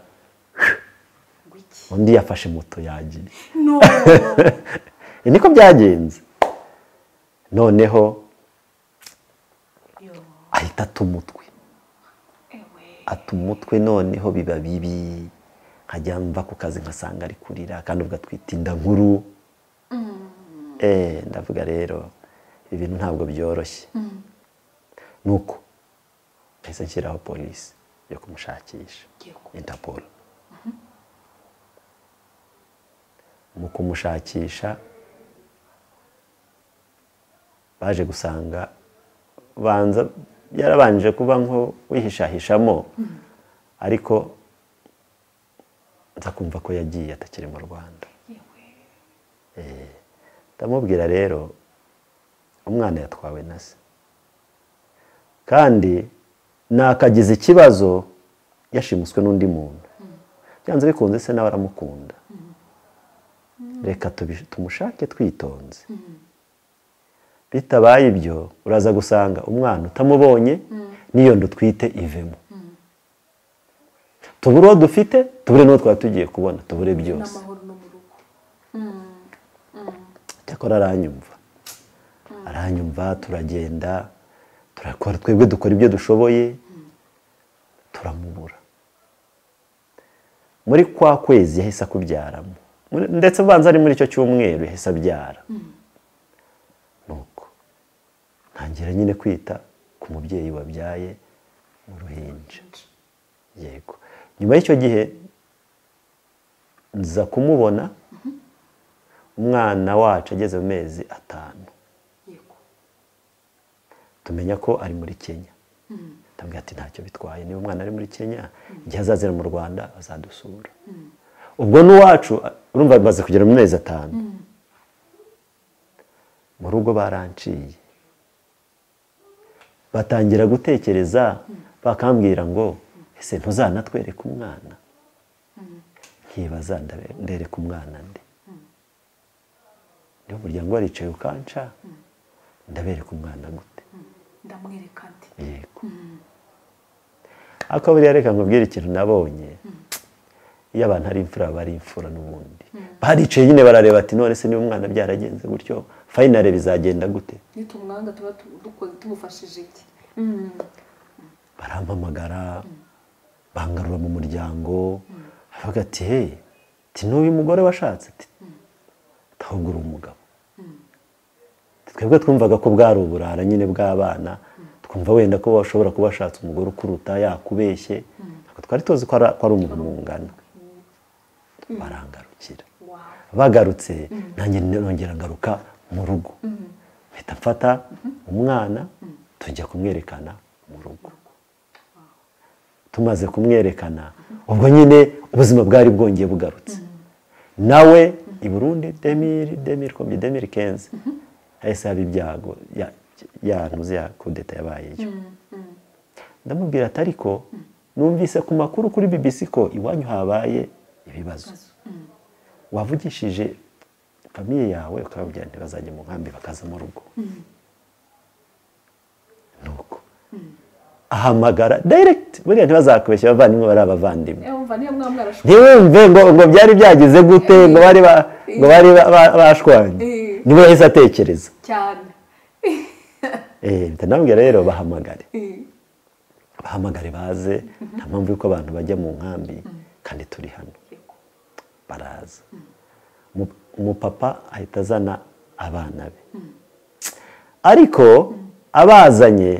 undi yafashe moto yagiye. Niko byagenze. Noneho ahita atumutwe. Atumutwe noneho biba bibi. Nkajya mva ku kazi nkasanga ari kurira kandi ubwo atwite inda nkuru. Ndavuga rero ibintu ntabwo byoroshye. Nuko nahise nshyiraho polisi yo kumushakisha, Interpol. Mu kumushakisha baje gusanga yarabanje kuba nko wihishahishamo, ariko nza kumva ko yagiye atakiri mu Rwanda. Ndamubwira rero umwana yatwawe na se, kandi nakagize ikibazo yashimuswe n'undi muntu. Byanze bikunze se nawe aramukunda. Reka tumushake twitonze. Bitabaye ibyo uraza gusanga umwana utamubonye n'iyo ndutwite ivemo. Tubure uwo dufite, tubure n'uwo twaba tugiye kubona, tubure byose. Cyakora aranyumva, turagenda, turakora, twebwe dukora ibyo dushoboye, turamubura. Muri kwa kwezi yahise akubyaramo, ndetse ubanza ari muri icyo cyumweru yahise abyara. Nuko ntangira nyine kwita ku mubyeyi wabyaye mu ruhinja. Yego. Nyuma y'icyo gihe nza kumubona umwana wacu ageze mu mezi 5. Tumenya ko ari muri Kenya. Ndambwira ati ntacyo bitwaye, niba umwana ari muri Kenya, igihe azazira mu Rwanda azadusura. Ubwo n'uwacu urumva bimaze kugera mu mezi 5. Mu rugo baranciye. Batangira gutekereza, bakambwira ngo ese ntuzanatwereka umwana. Nkibaza ndereka umwana nde. Niyo umuryango waricaye ukanca, ndabereka umwana gute. Ndamwereka nde. Yego. Ako buriya reka nkubwire ikintu nabonye. Iyo abantu ari imfura bari imfura n'ubundi. Baricaye nyine barareba ati none se niba umwana byaragenze gutyo, finale bizagenda gute? Nitumwanga tuba tubufashije iki? Barampamagara, bangarura mu muryango, avuga ati hey, n'uyu mugore washatse ati tahugura umugabo. Twebwe twumvaga ko bwari uburara nyine bw'abana, twumva wenda ko bashobora kuba ashatse umugore ukuruta yakubeshye, twari tuzi ko ari umuntu mungana barangarukira bagarutse nanjye nongera ngaruka mu rugo mpita mfata umwana tujya kumwerekana mu rugo tumaze kumwerekana ubwo nyine ubuzima bwari bwongeye bugarutse nawe i Burundi 2015 hahise haba ibyago yantuze ya kudeta yabayeyo ndamubwira ati ariko numvise ku makuru kuri BBC ko iwanyu habaye ibibazo wavugishije famiye yawe ukababwira ntibazajya mu nkambi bakaza mu rugo nuko ahamagara direct buriya ntibazakubeshya abavandimwe bari abavandimwe ntiwumve ngo byari byagize gute ngo bari bashwanye nibo yahise atekereza cyane ntanambwira rero bahamagare baze nta mpamvu yuko abantu bajya mu nkambi kandi turi hano baraza umupapa ahita azana abana be ariko abazanye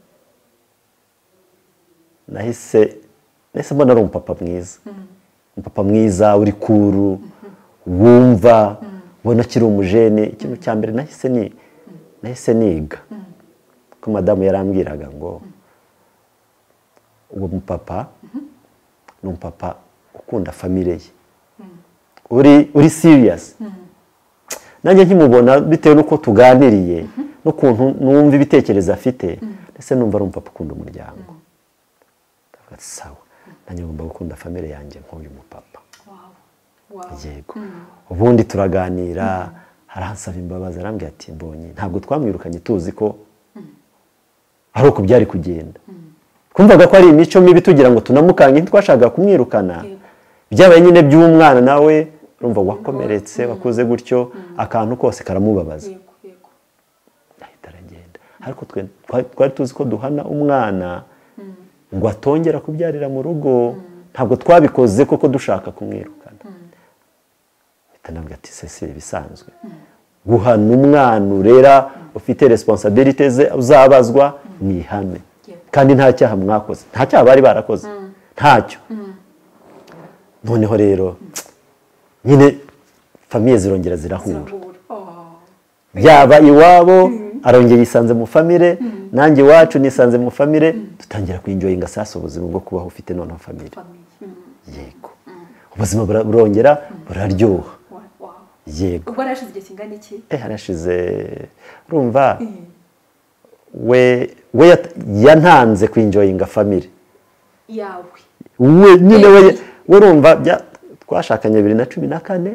nahise mbona ari umupapa mwiza uri kuru wumva ubona akiri umujene ikintu cya mbere nahise niga ko madamu yarambwiraga ngo uwo mupapa ni umupapa ukunda famire ye uri serious nanjye nkimubona bitewe n'uko tuganiriye n'ukuntu numva ibitekerezo afite ndetse numva ari umupapa ukunda umuryango ndavuga sawa nanjye ngomba gukunda famire yanjye nk'uyu mupapa yego ubundi turaganira haransaba imbabazi arambwira ati mbonye ntabwo twamwirukanye tuzi ko ari uko byari kugenda twumvaga ko ari imico mibi tugira ngo tunamukange ntitwashakaga kumwirukana byabaye nyine by'umwana nawe urumva wakomeretse wakoze gutyo akantu kose karamubabaza ahita aragenda ariko twari tuzi ko duhana umwana ngo atongera kubyarira mu rugo ntabwo twabikoze koko dushaka kumwirukana bitanabwa ati sese bisanzwe guhana umwana urera ufite responsibility ze uzabazwa ni ihame kandi nta cyaha mwakoze nta cyaha bari barakoze ntacyo noneho rero nyine famiye zirongera zirahura yaba iwabo arongera yisanze mu famire nanjye iwacu nisanze mu famire dutangira kwinjoyinga sasa ubuzima bwo kubaho ufite noneho famire yego ubuzima burongera buraryoha yego ubwo arashize igihe kingana iki harashize urumva we yantanze kwinjoyinga famire yawe we nyine we urumva twashakanye 2014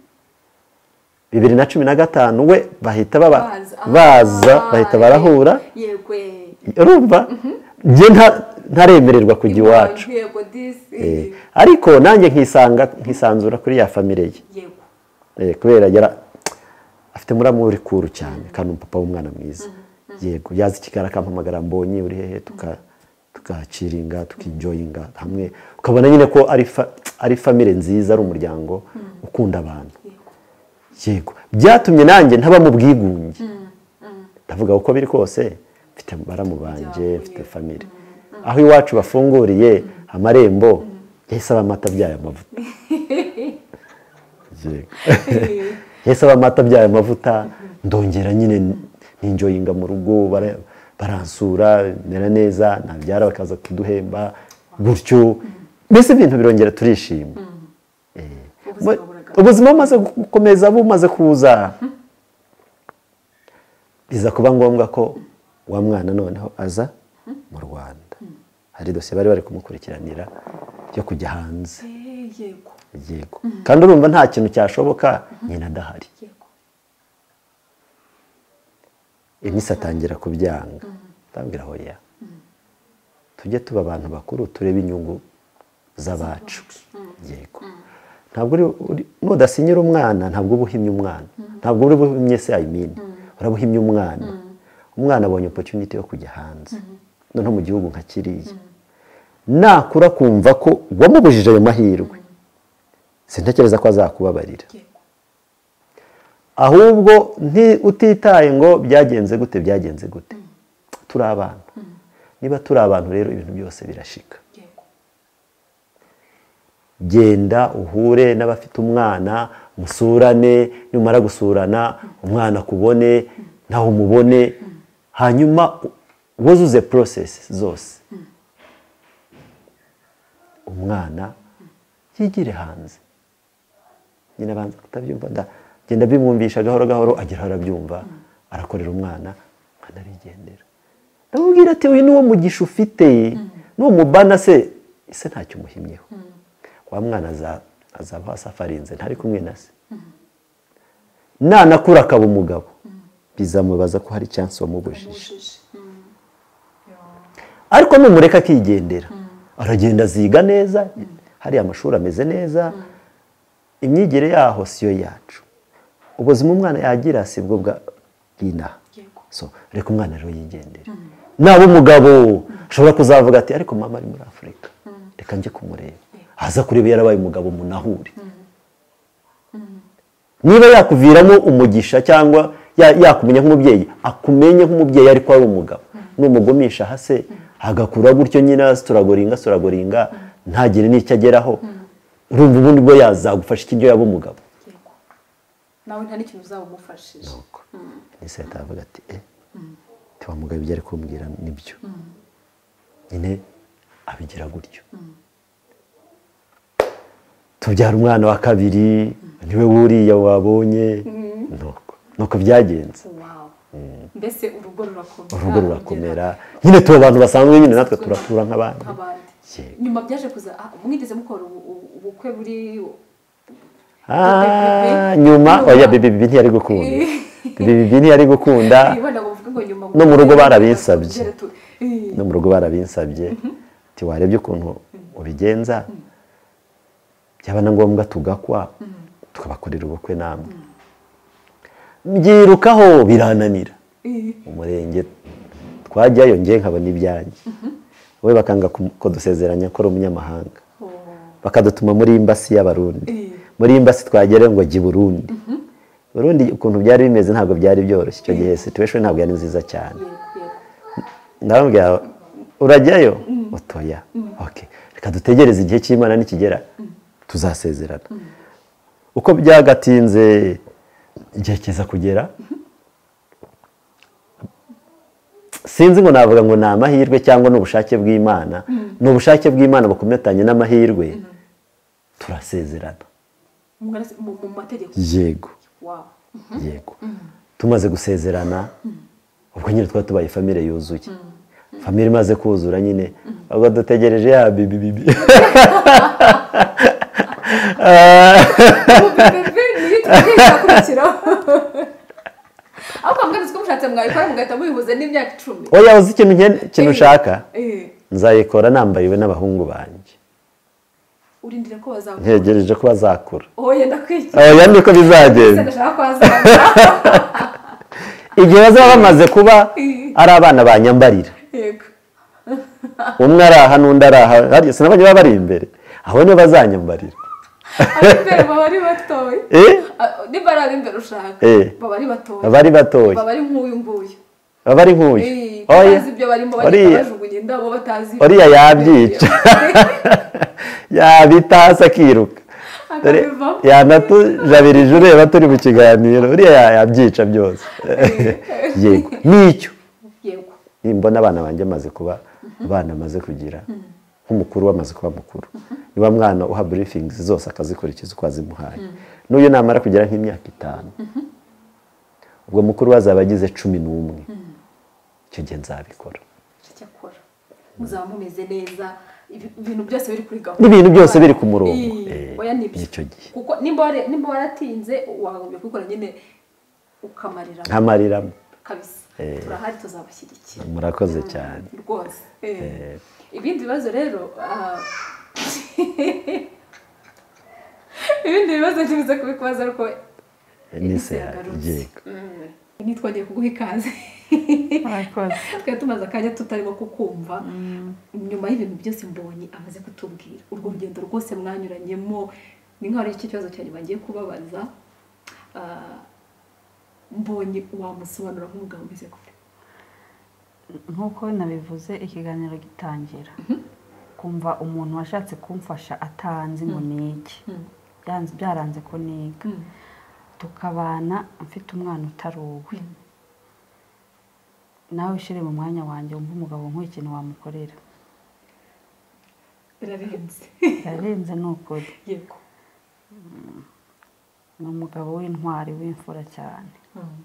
2015 we bahita baza bahita barahura urumva nje ntaremererwa kujya iwacu ariko nanjye nkisanzura kuri ya famire ye kubera yara afite muramu uri kuru cyane kandi umupapa w'umwana mwiza yego yazi kigara akampamagara mbonye uri hehe tukaciringa tukinjoyinga hamwe ukabona nyine ko ari famire nziza ari umuryango ukunda abantu yego byatumye nanjye ntaba mu bwigunge ndavuga uko biri kose mfite baramu banje mfite famire aho iwacu bafunguriye amarembo yahise aba amata byayo amavuta yahise aba amata byayo amavuta ndongera nyine ninjoyinga mu rugo baransura mera neza nabyara bakaza kuduhemba gutyo mbese ibintu birongera turishima ubuzima bumaze gukomeza bumaze kuza biza kuba ngombwa ko wa mwana noneho aza mu Rwanda hari dosiye bari kumukurikiranira yo kujya hanze yego kandi urumva nta kintu cyashoboka nyina adahari iminsi atangira kubyanga ndabwira hoya tujye tuba abantu bakuru turebe inyungu z'abacu yego ntabwo nudasinyira umwana ntabwo uba uhimye umwana ntabwo uri buhimye se ayimini urabuhimye umwana abonye opportunity yo kujya hanze noneho mu gihugu nka kiriya nakura kumva ko wamubujije ayo mahirwe sintekereza ko azakubabarira ahubwo utitaye ngo byagenze gute turi abantu niba turi abantu rero ibintu byose birashika genda uhure n'abafite umwana musurane, numara gusurana umwana akubone nawe umubone, hanyuma wuzuze process zose, umwana yigire hanze. Nyine abanza kutabyumva, genda bimwumvisha gahoro gahoro, agera arabyumva, arakorera umwana arigendera. Ndamubwira ati uyu niwo mugisha ufite, n'uwo mubana se ntacyo umuhimyeho. Wa mwana azaba hasi afarinze ntari kumwe na se, nanakura akaba umugabo bizamubaza ko hari chance wamubujije. Ariko numureka akigendera, aragenda aziga neza, hari amashuri ameze neza, imyigire yaho siyo yacu. Ubuzima umwana yagira sibwo bw'inaha. So reka umwana rero yigendera. Naba umugabo ashobora kuzavuga ati ariko mama ari muri Afurika, reka njye kumureba, aza kureba yarabaye umugabo munahure. Niba yakuviramo umugisha cyangwa yakumenya nk'umubyeyi, akumenye nk'umubyeyi ariko ari umugabo, numugumisha hase agakura gutyo nyina situragoringa ntagire n'icyo ageraho, urumva ubundi bwo yazagufasha ikindi yaba umugabo. Nawe nta n'ikintu uzabumufashije. Ese atavuga ati tiwa mugabo ibyo ari kumbwira nibyo, nyine abigira gutyo. Tubyara umwana wa kabiri, niwe wuriya wabonye, nuko byagenze. Mbese urugo rurakomera, nyine tuba abantu basanzwe, nyine natwe turatura nk'abandi. Nyuma byaje kuza mwigeze mukora ubukwe buri nyuma oya bibi ntiyari gukunda, bibi ntiyari gukunda, no mu rugo barabinsabye, no mu rugo barabinsabye ati warebye ukuntu ubigenza, byaba na ngombwa tugakwa tukabakorera ubukwe namwe. Mbyirukaho birananira, umurenge twajyayo ngiye nkabona ibyanjye, we bakanga ko dusezeranya ko ari umunyamahanga, bakadutuma muri imbasi y'abarundi, muri imbasi twagere ngo jye Burundi. Burundi ukuntu byari bimeze ntabwo byari byoroshye icyo gihe, situation ntabwo yari nziza cyane. Ndababwira urajyayo otoya, okay reka dutegereze igihe cy'Imana nikigera tuzasezerana. Uko byagatinze igihe kiza kugera, sinzi ngo navuga ngo ni amahirwe cyangwa n'ubushake bw'Imana, ni ubushake bw'Imana bukometanye n'amahirwe, turasezerana. Mu mategeko? Yego. Yego. Tumaze gusezerana, ubwo nyine twari tubaye famille yuzuye. Famille imaze kuzura nyine, ubwo dutegereje ya bibi. Aho kamwe mushatse mwayikora mugahita mubihuze n'imyaka 10. Oya uzi ikintu ushaka, nzayikora nambariwe n'abahungu banjye. Urindire ko bazakura? Ntegereje ko bazakura. Oya ndakwiki. Oya niko bizagenda. Ndashaka ko bazakura. Igihe bazaba bamaze kuba ari abana banyambarira. Yego. Umwe araha n'undi araha, sinabanye baba bari imbere, aho nibo bazanyambarira. Imbere baba ari batoye. Niba ari imbere ushaka, baba ari batoye. Baba ari batoye. Baba ari nk'uyu nguyu. Baba ari nk'uyu. Oya. Ibyo barimo bajugunye indabo batazi. Oriya yabyica. Yabitasa akiruka. Yanatujabirije ureba turi mu kiganiro, uriya yabyica byose. Yego. Nicyo. Yego. Nimbona abana banjye maze kuba abana maze kugira nk'umukuru wamaze kuba mukuru, niba mwana uha briefings zose akazikurikiza uko azimuhaye, n'uyu namara kugera nk'imyaka 5, ubwo mukuru bazaba agize 11, icyo gihe nzabikora. Cyakora muzaba mumeze neza, ibintu byose biri kuri gahunda, n'ibintu byose biri ku murongo. Oya nibyo, kuko nimba waratinze wagombye kubikora nyine ukamarira nkamariramo kabisa. Turahari tuzabashyigikira. Murakoze cyane rwose. Ibindi bibazo rero ibindi bibazo ntibize kubikubaza ariko nise yego nitwagiye kuguha ikaze. Twari tumaze akanya tutarimo kukumva, nyuma y'ibintu byose mbonye amaze kutubwira, urwo rugendo rwose mwanyuranyemo, ni nk'aho ari ikibazo cyane bagiye kubabaza, mbonye wamusobanura nk'umugabo umeze gute? Nk'uko nabivuze ikiganiro gitangira, ukumva umuntu washatse kumfasha atanzi ngo niki byaranze ko niga tukabana mfite umwana utari uwe nawe ushyire mu mwanya wanjye wumva umugabo nk'uyu ikintu wamukorera birarenze ni ukuri yego ni umugabo w'intwari w'imfura cyane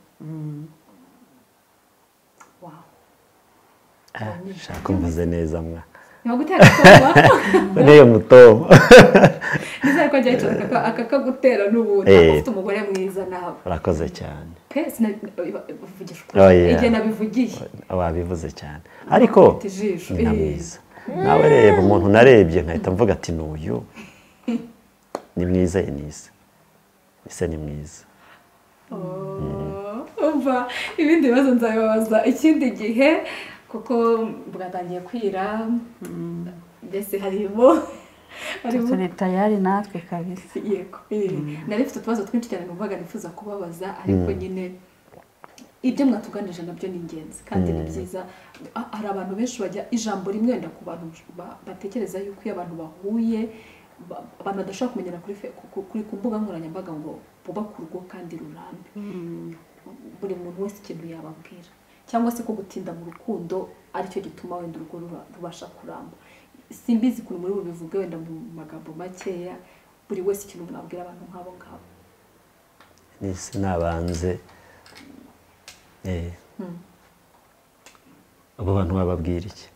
shaka umvuze neza mwa ntibagutera agatoma niyo mutomo nizere ko ajya yicara akakagutera n'ubundi ufite umugore mwiza nawe urakoze cyane pe sinabivugisha ukuri igihe nabivugiye wabivuze cyane ariko ni na mwiza nawe reba umuntu narebye nkahita mvuga ati n'uyu ni mwiza Enise ese ni mwiza umva ibindi bibazo nzabibabaza ikindi gihe kuko bwatangiye kwira mbese harimo turi tayari natwe kabisa yego nari mfite utubazo twinshi cyane numvaga nifuza kubabaza ariko nyine ibyo mwatuganije nabyo ni ingenzi kandi ni byiza hari abantu benshi bajya ijambo rimwe wenda ku bantu batekereza yuko iyo abantu bahuye abantu badashobora kumenyana kuri ku mbuga nkoranyambaga ngo bubake urugo kandi rurambe buri muntu wese ikintu yababwira cyangwa se ko gutinda mu rukundo aricyo gituma wenda urugo rubasha kuramba simbizi ukuntu muri bubivuge wenda mu magambo makeya buri wese ikintu mwabwira abantu nk'abo ngabo nisi nabanze abo bantu bababwira iki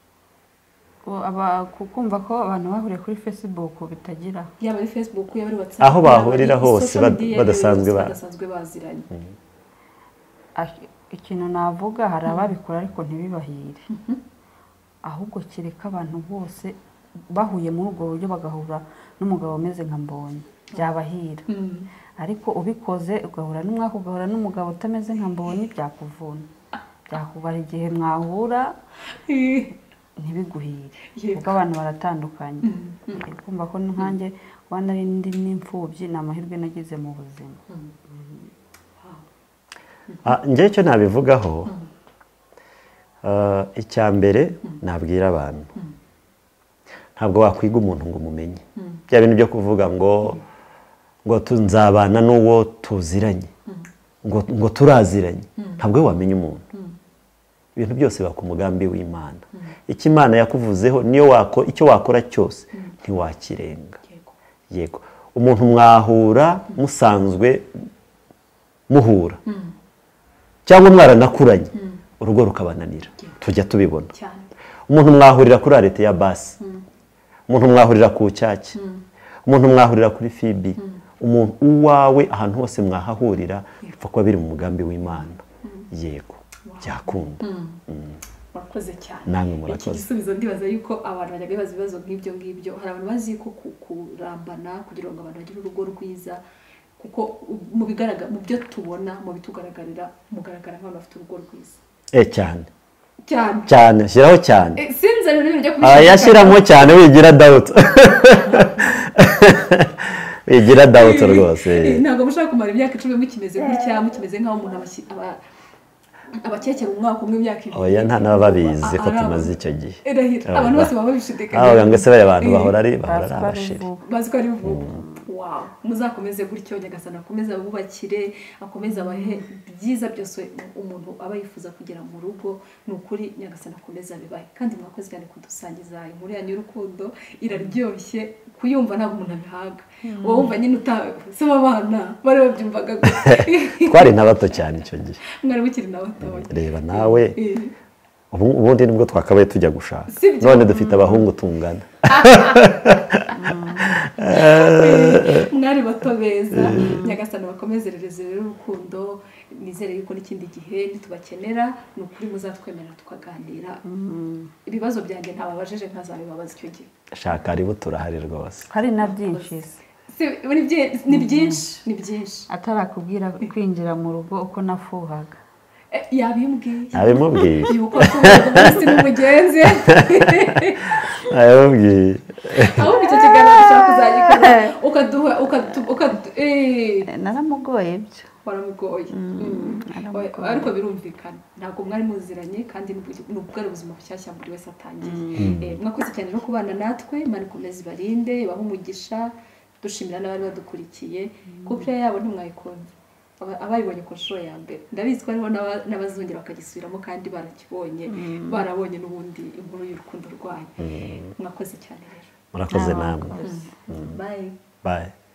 kukumva ko abantu bahuriye kuri Facebook bitagira yaba ari Facebook yaba ari WhatsApp aho bahurira hose badasanzwe baziranye ikintu navuga hari ababikora ariko ntibibahire ahubwo kereka abantu bose bahuye muri ubwo buryo bagahura n'umugabo umeze nka Mbonyi byabahira ariko ubikoze ugahura n'umwaka ugahura n'umugabo utameze nka Mbonyi byakuvuna byakubara igihe mwahura ntibiguhire kuko abantu baratandukanye kumva ko nkanjye wana ari ndi n'imfubyi ni amahirwe nagize mu buzima njye cyo nabivugaho icya mbere nabwira abantu ntabwo wakwiga umuntu ngo umumenye bya bintu byo kuvuga ngo tunzabana n'uwo tuziranye ngo turaziranye ntabwo wamenya umuntu ibintu byose baka umugambi w'Imana icyo Imana yakuvuzeho icyo wakora cyose ntiwakirenga yego umuntu mwahura musanzwe muhura cyangwa mwaranakuranye urugo rukabananira tujya tubibona umuntu mwahurira kuri arete ya basi umuntu mwahurira ku cyaki umuntu mwahurira kuri fibi umuntu uwawe ahantu hose mwahahurira bipfa kuba biri mu mugambi w'Imana yego byakunda murakoze cyane namwe murakoze iki gisubizo ndibaza yuko abantu bajya bibaza ibibazo nk'ibyo hari abantu bazi ko kurambana kugira ngo abantu bagire urugo rwiza kuko mu bigaragara mu byo tubona mu bitugaragarira mugaragara nk'abantu bafite urugo rwiza cyane shyiraho cyane sinzi ibintu byo kubishaka yashyiramo cyane wigira doubt wigira doubt rwose ntabwo mushaka kumara imyaka 10 mukimeze gutya mukimeze nk'aho umuntu abakekera umwaka umwe imyaka 2 oya nta nababizi ko tumaze icyo gihe abantu bose baba bishidikanya aho ngo se bari abantu bahora ari abashiri bazi ko ari vuba wow muzakomeze gutyo Nyagasani akomeza abubakire akomeza abahe byiza byose umuntu aba yifuza kugira mu rugo n'ukuri Nyagasani akomeza bibaye kandi mwakoze cyane kudusangiza inkuru yanyu y'urukundo iraryoshye kuyumva ntabwo umuntu abihaga wowe wumva nyine utasaba abana bari babyumvaga twari nabato cyane icyo gihe mwari bukiri nabato reba nawe ubundi nibwo twakabaye tujya gushaka none dufite abahungu tungana mwari bato beza Nyagasani bakomezerereze urukundo nizere yuko n'ikindi gihe nitubakenera n'ukuri muzatwemera tukaganira ibibazo byanjye ntababajije nkazabibabaza icyo gihe shaka aribo turahari rwose hari na byinshi ni byinshi atarakubwira kwinjira mu rugo uko nafuhaga yabimubwiye yuko tuzi n'umugenzi yabimubwiye ahubwo icyo kiganiro dushaka kuzagikora ukaduha naramugoye ibyo waramugoye ariko birumvikana ntabwo mwari muziranye kandi ni ubwari ubuzima bushyashya buri wese atangiye mwakoze cyane no kubana natwe Imana ikomeze ibarinde ibahe umugisha dushimira n'abari badukurikiye couple yabo ntimwayikunze abayibonye ku nshuro ya mbere ndabizi ko hariho n'abazongera bakagisubiramo kandi barakibonye barabonye n'ubundi inkuru y'urukundo rwanyu mwakoze cyane rero murakoze namwe bye bye